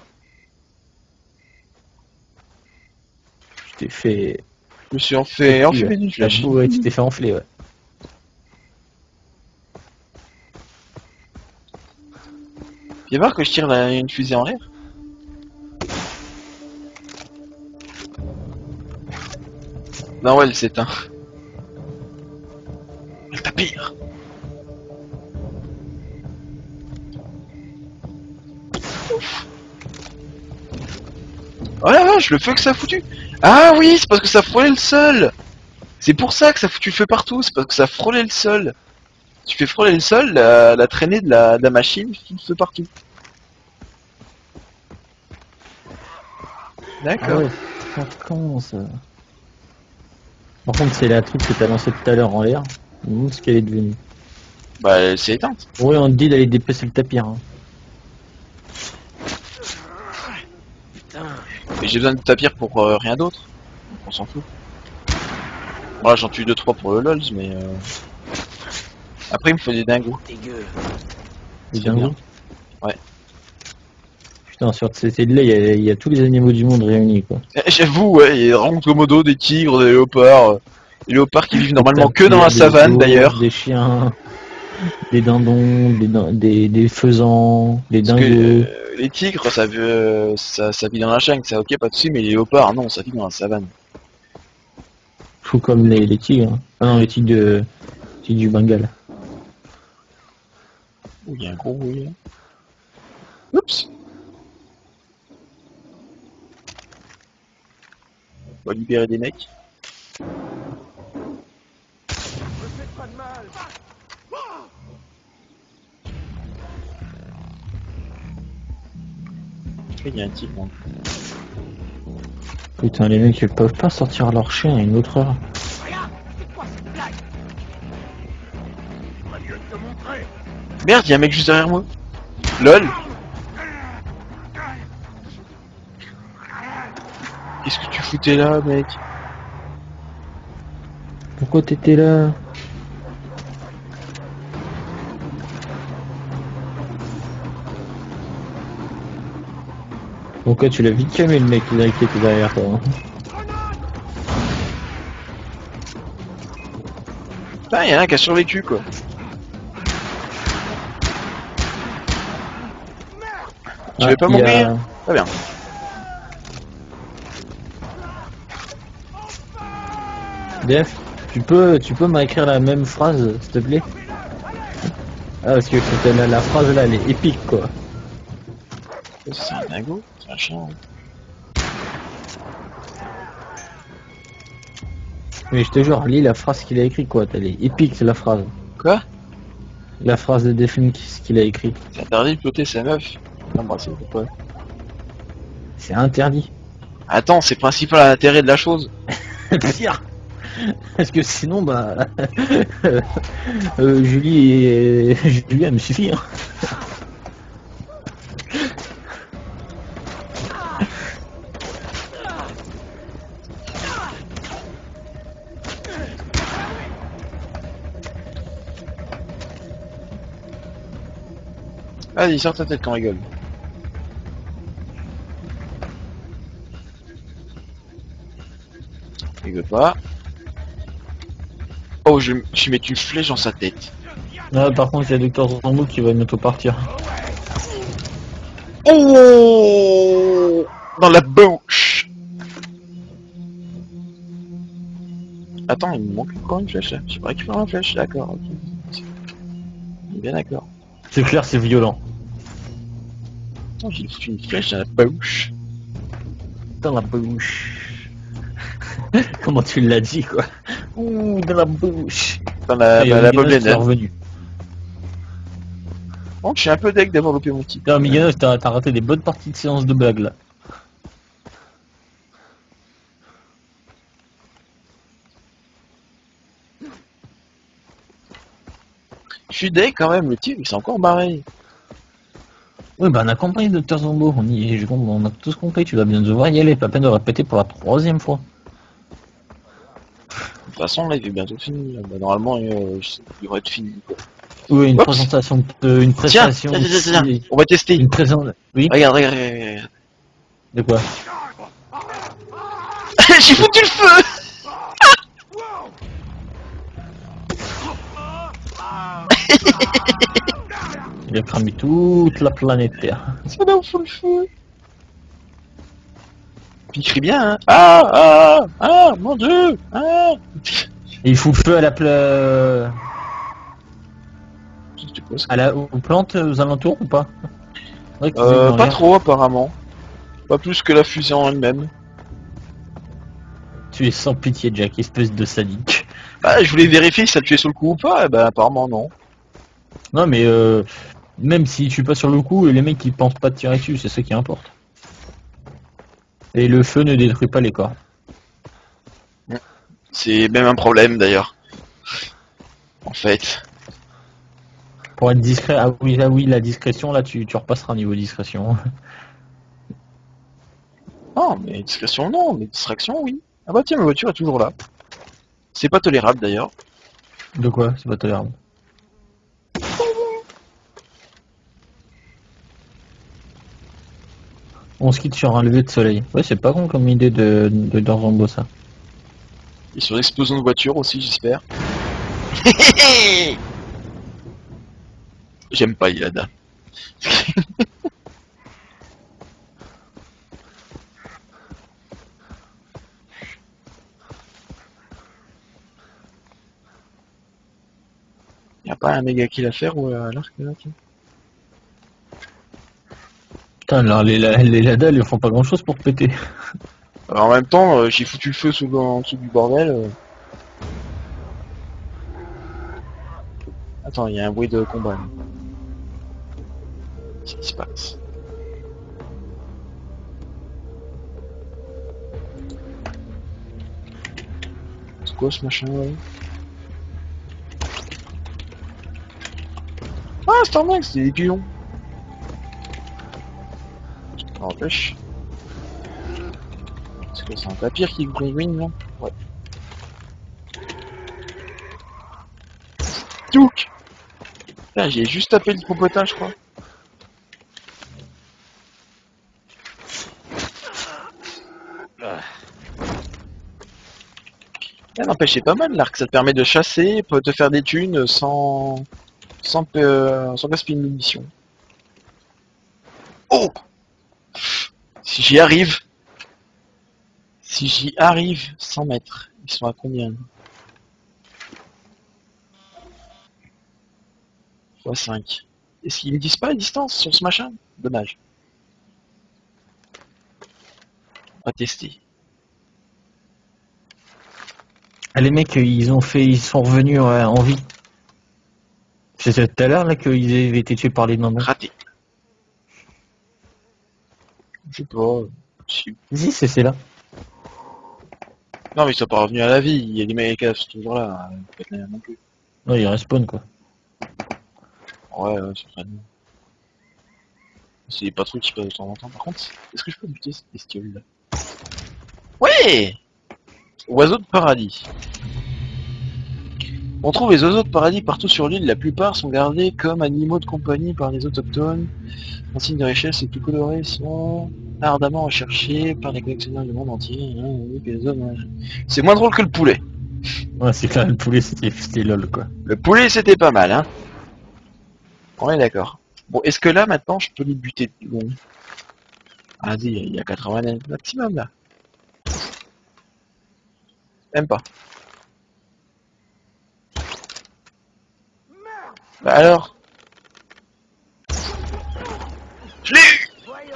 Je t'ai fait. Je me suis en fait Ouais, enfumer d'une flèche. ouais, tu t'es fait enfler, ouais. Viens voir que je tire la- une fusée en l'air. Non, ouais, elle s'éteint. Elle t'a pire. Oh la vache, le feu que ça a foutu. Ah oui, c'est parce que ça frôlait le sol. C'est pour ça que ça foutu le feu partout, c'est parce que ça frôlait le sol. Tu fais frôler le sol, la, la traînée de la, de la machine fout le feu partout. Ah D'accord. ouais, c'est très con ça. Par contre, c'est la truc que t'as lancé tout à l'heure en l'air. Je me demande ce qu'elle est devenue. Bah, elle s'est éteinte. Oui, on te dit d'aller déplacer le tapis. Hein. Et j'ai besoin de tapir pour euh, rien d'autre. On s'en fout. Voilà, j'en tue deux trois pour le lols, mais euh... après il me faut des dingos. Dégueu. Les C'est dingos. bien. Ouais. Putain, sur C C de là, il y, a- il y a tous les animaux du monde réunis quoi. Eh, J'avoue, ouais, il y a vraiment Komodo, des tigres, des léopards. euh, Les léopards qui vivent normalement Des que dans la tapirs, des savane ours, d'ailleurs. Des chiens, des dindons, des, din- des, des faisans, des Parce que dingos. euh, les tigres, ça, veut, euh, ça, ça vit dans la jungle, ça ok, pas de soucis, mais les léopards, non, ça vit dans la savane. Tout comme les, les tigres. Hein. Ah non, les tigres, de, tigres du Bengale. Oh, il y a un gros bruit là. Oups. On va libérer des mecs. Il y a un tigre. Hein. Putain, les mecs, ils peuvent pas sortir leur chien à une autre heure. Merde, il y a un mec juste derrière moi. LOL. Qu'est-ce que tu foutais là, mec? Pourquoi t'étais là? Pourquoi tu l'as vite calmé le mec qui était derrière toi? Hein. Putain, il y en a un qui a survécu quoi. Tu Ah, veux pas il y mourir? a- Très bien. Def, tu peux, tu peux m'écrire la même phrase, s'il te plaît? Ah, parce que c'était la, la phrase là, elle est épique quoi. C'est un dingo, c'est un chien. Mais je te jure, lis la phrase qu'il a écrite quoi, elle est épique c'est la phrase. Quoi? La phrase de Defin qu'il a écrit. C'est interdit de ploter sa meuf. L'embrasser, pourquoi? C'est interdit. Attends, c'est le principal intérêt de la chose. Pire. Parce que sinon, bah, euh, Julie, et... Julie, elle me suffit. Hein. Vas-y, sors ta tête qu'on rigole. Rigole pas. Oh, je, je vais mettre une flèche dans sa tête. Ah, par contre, il y a Docteur Zombo qui va bientôt partir. Oh, dans la bouche. Attends, il me manque encore une flèche là. J'ai pas récupéré ma flèche, d'accord. Ok. Bien d'accord. C'est clair, c'est violent. Attends, j'ai foutu une flèche dans la bouche. Dans la bouche. Comment tu l'as dit, quoi? Ouh, dans la bouche. Dans la, Et bah, la Miganos, t'es bobine. revenu. Bon, je suis un peu deg d'avoir loupé mon type. Non, Miganos, t'as t'as raté des bonnes parties de séance de blagues, là. Je suis deg quand même, le type il s'est encore barré. Oui, bah on a compris, Docteur Zombo. On, y est, je comprends, on a tous compris. Tu vas bien devoir y aller. Pas peine de répéter pour la troisième fois. De toute façon, là il est bientôt fini. Là. Bah, normalement, euh, je sais, il devrait être fini. Quoi. Oui, une Oups. présentation. De, une Tiens, prestation. tiens, tiens, tiens, tiens. aussi. On va tester. Une présentation. Oui. Regarde, regarde, regarde, regarde. De quoi? J'ai foutu le feu. Il a cramé toute la planète Terre. Ça là où fout le feu. Puis il crie bien, hein. Ah, ah, ah, mon dieu, ah. Et il fout le feu à la pla... C'était quoi, ça à la aux plantes aux alentours ou pas? Ouais, qu'ils Euh, ignorent pas rien. trop apparemment. Pas plus que la fusée en elle-même. Tu es sans pitié, Jack, espèce de sadique. Bah, je voulais vérifier si ça le tuait sur le coup ou pas, et bah apparemment non. Non, mais euh, même si tu pas sur le coup, les mecs ils pensent pas de tirer dessus, c'est ça qui importe. Et le feu ne détruit pas les corps. C'est même un problème d'ailleurs. En fait. Pour être discret, ah oui, ah oui, la discrétion, là tu, tu repasseras niveau discrétion. Non, mais discrétion non, mais distraction oui. Ah bah tiens, ma voiture est toujours là. C'est pas tolérable d'ailleurs. De quoi? C'est pas tolérable. On se quitte sur un lever de soleil. Ouais, c'est pas con comme idée de, de Dorzambo, ça. Et sur l'explosion de voiture aussi, j'espère. J'aime pas Yada. Y'a pas un méga kill à faire ou à l'arc là tiens. Putain, alors les, la- les Lada, ils font pas grand chose pour péter. Alors, en même temps, euh, j'ai foutu le feu sous, en dessous du bordel. euh. Attends, il y a un bruit de combat. là. Qu'est-ce qui se passe? C'est quoi ce machin là? Ah, Starmax, c'est des pions. Ça empêche. C'est quoi, c'est un tapir qui green green là? Ouais. Touk! Putain, j'ai juste tapé le popotin, je crois. Ah, n'empêche, c'est pas mal l'arc, ça te permet de chasser, peut te faire des thunes sans sans, euh, sans gaspiller de munitions. Oh! Si j'y arrive, si j'y arrive, cent mètres, ils sont à combien? fois cinq. Est-ce qu'ils me disent pas la distance sur ce machin? Dommage. On va tester. Ah, les mecs, ils ont fait, ils sont revenus ouais, en vie. C'était tout à l'heure là qu'ils avaient été tués par les mamans. Raté. Je sais pas. Si. Si, c'est c'est là. Non mais ils sont pas revenus à la vie, il y a des mecs qui sont toujours là, faut pas tenir non plus. Non, ils respawnent quoi. Ouais, ouais, c'est très bien. C'est des patrouilles qui passent de temps en temps. Par contre, est-ce que je peux buter cette bestiole là? Ouais! Oiseaux de paradis. On trouve les oiseaux de paradis partout sur l'île, la plupart sont gardés comme animaux de compagnie par les autochtones. Un signe de richesse, les plus colorés sont ardemment recherchés par les collectionneurs du monde entier. C'est moins drôle que le poulet. Ouais, c'est clair, le poulet c'était c'était lol quoi. Le poulet c'était pas mal, hein. On est d'accord. Bon, est-ce que là maintenant je peux les buter bon. Ah dis, il y a quatre-vingts maximum là. Même pas. Bah alors. Je l'ai eu.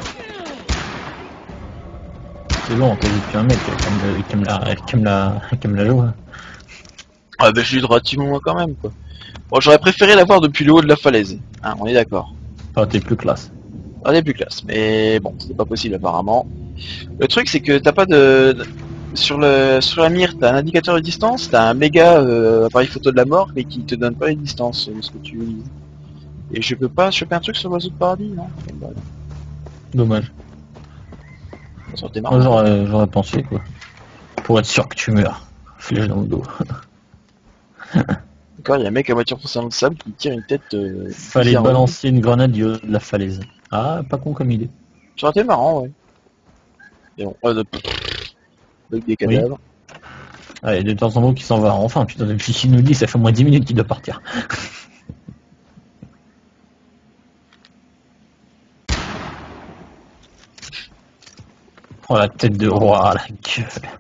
C'est bon, t'as vu depuis un mec qui aime la qui aime la qui aime la joue. Ah bah je suis relativement moi quand même quoi. Bon, j'aurais préféré l'avoir depuis le haut de la falaise. Hein, on est d'accord. Enfin, t'es plus classe. On est plus classe, mais bon, c'est pas possible apparemment. Le truc c'est que t'as pas de... de- Sur le sur la mire, t'as un indicateur de distance, t'as un méga euh, appareil photo de la mort, mais qui te donne pas les distances de ce que tu vises. Et je peux pas choper un truc sur l'oiseau de paradis, non? Dommage. Ça aurait été Moi marrant. j'aurais j'aurais pensé quoi. Pour être sûr que tu meurs. Flèche dans le dos. D'accord, il y a un mec à voiture foncée dans le sable qui tire une tête. Euh, Fallait bizarre. balancer une grenade du haut de la falaise. Ah, pas con comme idée. Ça aurait été marrant, ouais. Et bon, euh, de... avec des cadavres. Allez, de temps en temps qui s'en va. Enfin, putain, depuis qu'il nous dit, ça fait au moins dix minutes qu'il doit partir. Oh la tête de roi, la gueule.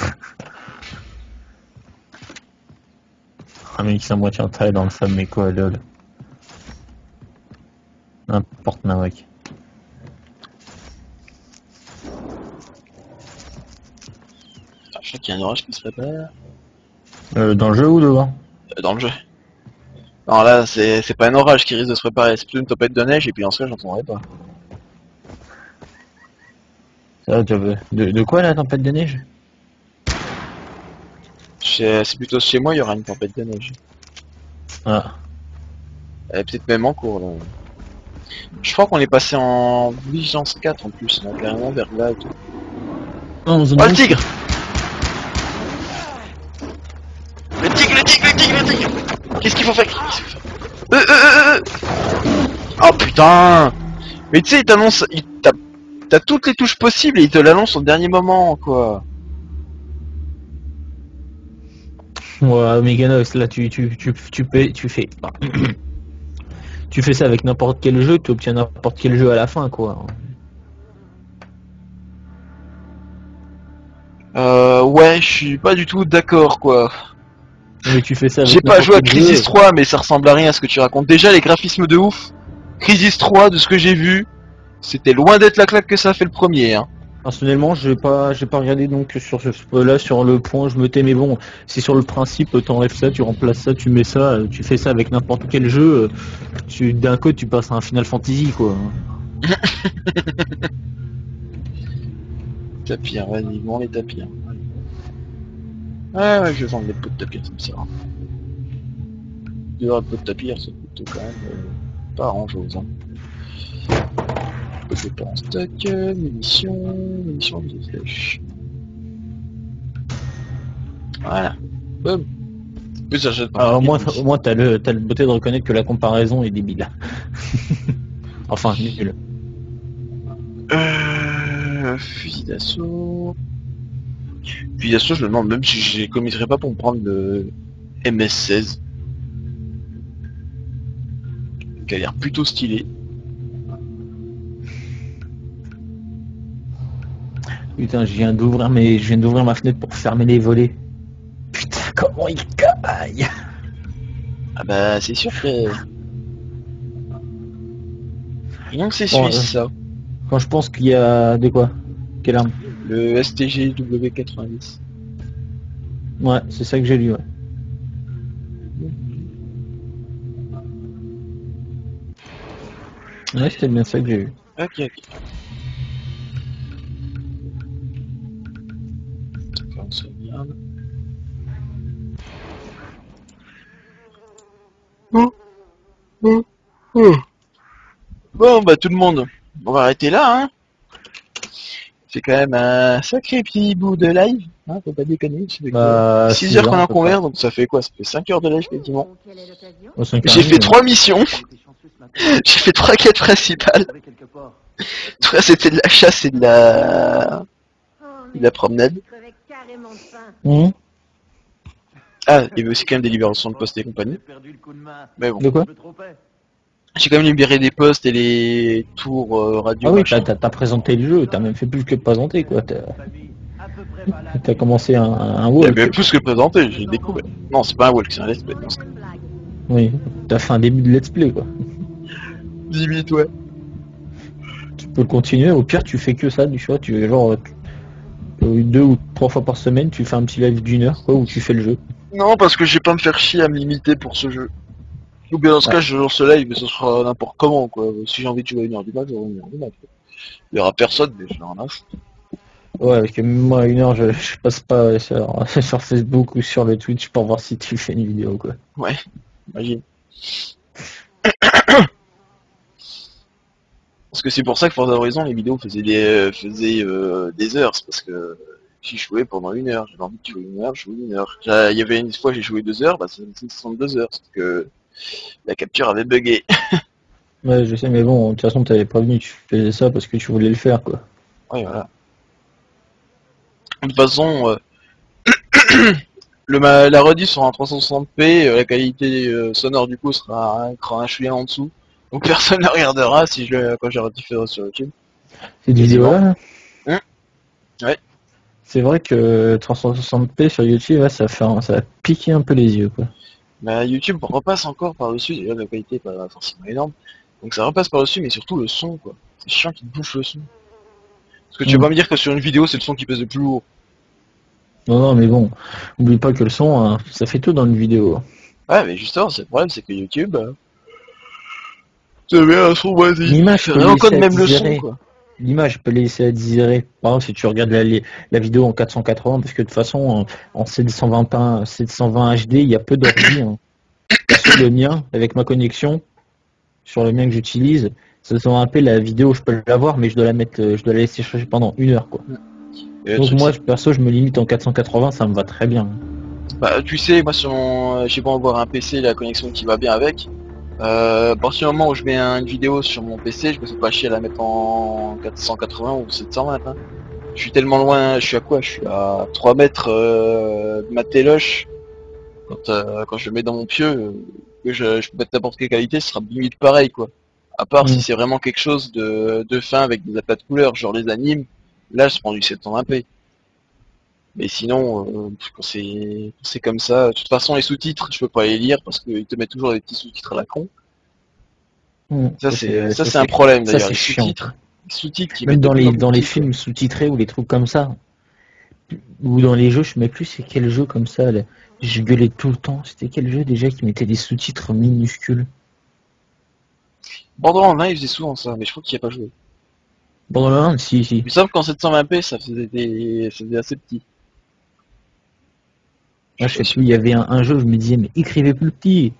Un mec qui s'est à moitié entaillé dans le sable, mais quoi, lol. N'importe Nawak. Ah, je crois qu'il y a un orage qui se prépare. Euh, dans le jeu ou devant? Euh, dans le jeu. Non, là, c'est c'est pas un orage qui risque de se préparer, c'est plutôt une tempête de neige, et puis en ce cas, j'entendrai pas. Ça, tu veux... de, de quoi la tempête de neige? Chez- C'est plutôt chez moi, il y aura une tempête de neige. Ah. Elle est peut-être même en cours, là. Je crois qu'on est passé en vigilance quatre en plus, on a carrément vers là et tout. Non, on se Oh, demande- le tigre! Le tigre, le tigre, le tigre, le tigre! Qu'est-ce qu'il faut faire? Qu'est-ce qu'il faut faire euh, euh, euh, euh. Oh putain! Mais tu sais, il t'annonce... il- T'as t'as toutes les touches possibles et il te l'annonce au dernier moment, quoi. Ouais, Meganox, là, tu, tu, tu, tu, paies- tu fais... tu fais ça avec n'importe quel jeu, tu obtiens n'importe quel jeu à la fin, quoi. Euh, ouais, je suis pas du tout d'accord, quoi. Mais tu fais ça avec J'ai pas n'importe joué à quel Crisis jeu. trois, mais ça ressemble à rien à ce que tu racontes. Déjà, les graphismes de ouf. Crisis trois, de ce que j'ai vu, c'était loin d'être la claque que ça a fait le premier, hein. Personnellement, j'ai pas, j'ai pas regardé donc sur ce là sur le point, je me tais, mais bon, c'est sur le principe, t'enlèves ça, tu remplaces ça, tu mets ça, tu fais ça avec n'importe quel jeu, tu d'un coup tu passes à un Final Fantasy quoi. Tapir, vas-y, bon les tapirs. Ah ouais, je vais vendre les pots de tapir, ça me sert. Deux heures de pots de tapir, ça coûte quand même euh, pas grand chose, hein. Je pas en stock, euh, munitions, munitions de flèches. Voilà. Boum. Plus ça jette pas. Alors au moins, au moins t'as le, t'as le beauté de reconnaître que la comparaison est débile. Enfin, nul. Euh, fusil d'assaut. Fusil d'assaut, je me demande même si je les committerais pas pour me prendre le M S seize. Qui a l'air plutôt stylé. Putain, je viens d'ouvrir mes, je viens d'ouvrir ma fenêtre pour fermer les volets. Putain, comment il caille. Ah bah c'est sûr que... Et donc c'est Bon, suisse ça. Quand je pense qu'il y a de quoi? Quelle arme? Le S T G W quatre-vingt-dix. Ouais, c'est ça que j'ai lu, ouais. Ouais, c'était bien ça que j'ai eu. Ok, ok. D'accord, on se regarde. Oh. Oh. Oh. Bon bah tout le monde, on va arrêter là, hein. C'est quand même un sacré petit bout de live, hein, faut pas déconner. Bah, six six heures heures, qu'on à en peu converse, donc ça fait quoi? Ça fait cinq heures de live quasiment. Au cinq J'ai heures, fait ouais. trois missions, j'ai fait trois quêtes principales. Tout ça c'était de la chasse et de la... de la promenade. Mmh. Ah, il y avait aussi quand même des libérations de postes et compagnie. Mais bon. De quoi? J'ai quand même libéré des postes et les tours euh, radio. Ah oui, machin. t'as présenté le jeu, t'as même fait plus que présenter quoi. T'as commencé un, un Il y a walk. bien plus que présenté, j'ai découvert. Non, c'est pas un walk, c'est un let's play. Oui, t'as fait un début de let's play quoi. Limite, ouais. Tu peux le continuer, au pire tu fais que ça, du choix, tu genre euh, deux ou trois fois par semaine, tu fais un petit live d'une heure quoi, où tu fais le jeu. Non, parce que je vais pas me faire chier à me limiter pour ce jeu. Ou bien dans ce Ouais. cas, je lance ce live, mais ce sera n'importe comment, quoi. Si j'ai envie de jouer à une heure du mat, j'aurai une heure du mat. Quoi. Il y aura personne, mais je vais en lâche. Ouais, parce que même moi, à une heure, je, je passe pas sur, sur Facebook ou sur le Twitch pour voir si tu fais une vidéo, quoi. Ouais, imagine. Parce que c'est pour ça que Forza Horizon, les vidéos faisaient des, euh, faisaient, euh, des heures, c'est parce que j'y jouais pendant une heure, j'avais envie de jouer une heure, je jouais une heure. Il y avait une fois j'ai joué deux heures, bah ça faisait soixante-deux heures, parce que la capture avait bugué. Ouais, je sais, mais bon, de toute façon, t'avais prévenu, tu faisais ça parce que tu voulais le faire, quoi. Ouais, voilà. De toute façon, euh, le, ma, la rediff sera en trois cent soixante p, euh, la qualité euh, sonore du coup sera un cran un chouïa en dessous. Donc personne ne regardera si je le, quand j'ai rediffé sur YouTube. Cette vidéo-là, hein ouais. C'est vrai que trois cent soixante p sur YouTube, ouais, ça fait un, ça a piqué un peu les yeux, quoi. Bah YouTube repasse encore par-dessus, déjà la qualité est pas forcément énorme. Donc ça repasse par-dessus, mais surtout le son, quoi. C'est chiant qui te bouffe le son. Parce que tu Mm. vas pas me dire que sur une vidéo, c'est le son qui pèse le plus lourd. Non, non, mais bon, oublie pas que le son, hein, ça fait tout dans une vidéo. Ouais, mais justement, c'est le problème, c'est que YouTube... Euh... Ça met un son basique. L'image C'est peut vraiment laisser même le son, désirer. quoi. L'image peut laisser à désirer. Par exemple, si tu regardes la, la vidéo en quatre cent quatre-vingts, parce que de toute façon, en, en sept cent vingt H D, il y a peu d'ordi. Hein. Perso, le mien, avec ma connexion, sur le mien que j'utilise, sept cent vingt p, la vidéo, je peux la voir, mais je dois la mettre, je dois la laisser charger pendant une heure, quoi. Et Donc truc, moi, perso, je me limite en quatre cent quatre-vingts, ça me va très bien. bah, tu sais, moi, sur mon... j'ai pas avoir un P C, la connexion qui va bien avec. Euh, à partir du moment où je mets un, une vidéo sur mon P C, je me fais pas chier à la mettre en quatre cent quatre-vingts ou sept cent vingt. Hein. Je suis tellement loin, je suis à quoi? Je suis à trois mètres euh, de ma téloche. Quand, euh, quand je le mets dans mon pieu, euh, que je, je peux mettre n'importe quelle qualité, ce sera limite pareil, quoi. À part Mm. si c'est vraiment quelque chose de, de fin avec des aplats de couleurs, genre les animes, là je prends du sept cent vingt p. Mais sinon, euh, quand c'est quand c'est comme ça, de toute façon les sous-titres, je peux pas les lire parce qu'ils te mettent toujours des petits sous-titres à la con. Mm. Ça c'est ça c'est un problème ça, d'ailleurs. c'est Les chiant. sous-titres, les sous-titres qui Même mettent dans de les, plus en dans plus les petits, quoi. films sous-titrés ou les trucs comme ça, ou dans les jeux, je sais même plus c'est quel jeu comme ça, là. Je gueulais tout le temps. C'était quel jeu déjà qui mettait des sous-titres minuscules? Borderlands un, ils faisaient souvent ça, mais je crois qu'il n'y a pas joué. Borderlands, si, si. Il me semble qu'en sept cent vingt p, ça faisait des, ça faisait assez petit. Moi, je sais plus, il y avait un, un jeu, je me disais, mais écrivez plus petit.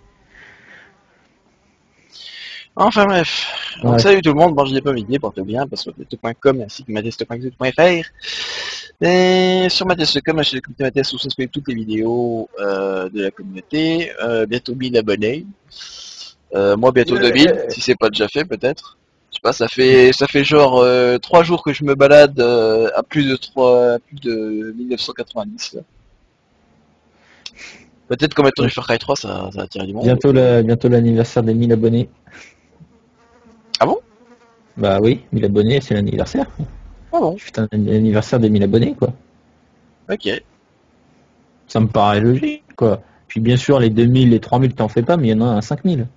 Enfin bref. Donc Ouais. salut tout le monde, bon je n'ai pas vidéo, portez bien, parce que matheste point com ainsi que matheste point f r. Et sur matheste point com, chez la communauté Matheste, vous subscrivez toutes les vidéos euh, de la communauté. Euh, bientôt mille abonnés. Euh, moi bientôt deux mille, si c'est pas déjà fait peut-être. Je sais pas, ça fait ça fait genre euh, trois jours que je me balade euh, à plus de trois, à plus de mille neuf cent quatre-vingt-dix. Là. Peut-être qu'en mettant du Far Cry trois, ça, ça attire du monde. Bientôt la, bientôt l'anniversaire des mille abonnés. Ah bon? Bah oui, mille abonnés, c'est l'anniversaire. Ah bon? Putain, l'anniversaire des mille abonnés, quoi. Ok. Ça me paraît logique, quoi. Puis bien sûr, les deux mille, les trois mille, t'en fais pas, mais il y en a un à cinq mille.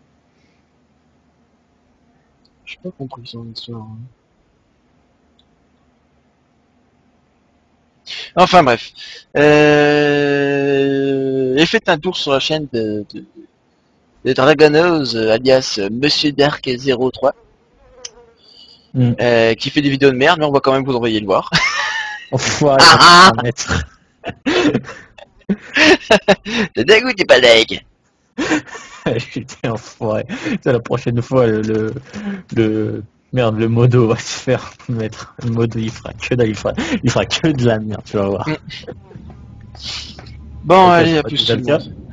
J'ai pas compris son histoire. Enfin bref. Euh... Et faites un tour sur la chaîne de, de, de Dragonos, alias Monsieur Dark zéro trois. Mm. Euh, qui fait des vidéos de merde, mais on va quand même vous envoyer le voir. Enfoiré, Ah un mètre. T'es dégoûté, t'es pas leg. Putain, enfoiré. C'est la prochaine fois, le, le, le- Merde, le modo va se faire mettre. Le modo, il fera que de, il fera, il fera que de la merde, tu vas voir. Bon, Ok, allez, c'est à pas plus déjà tout le le cas. monde.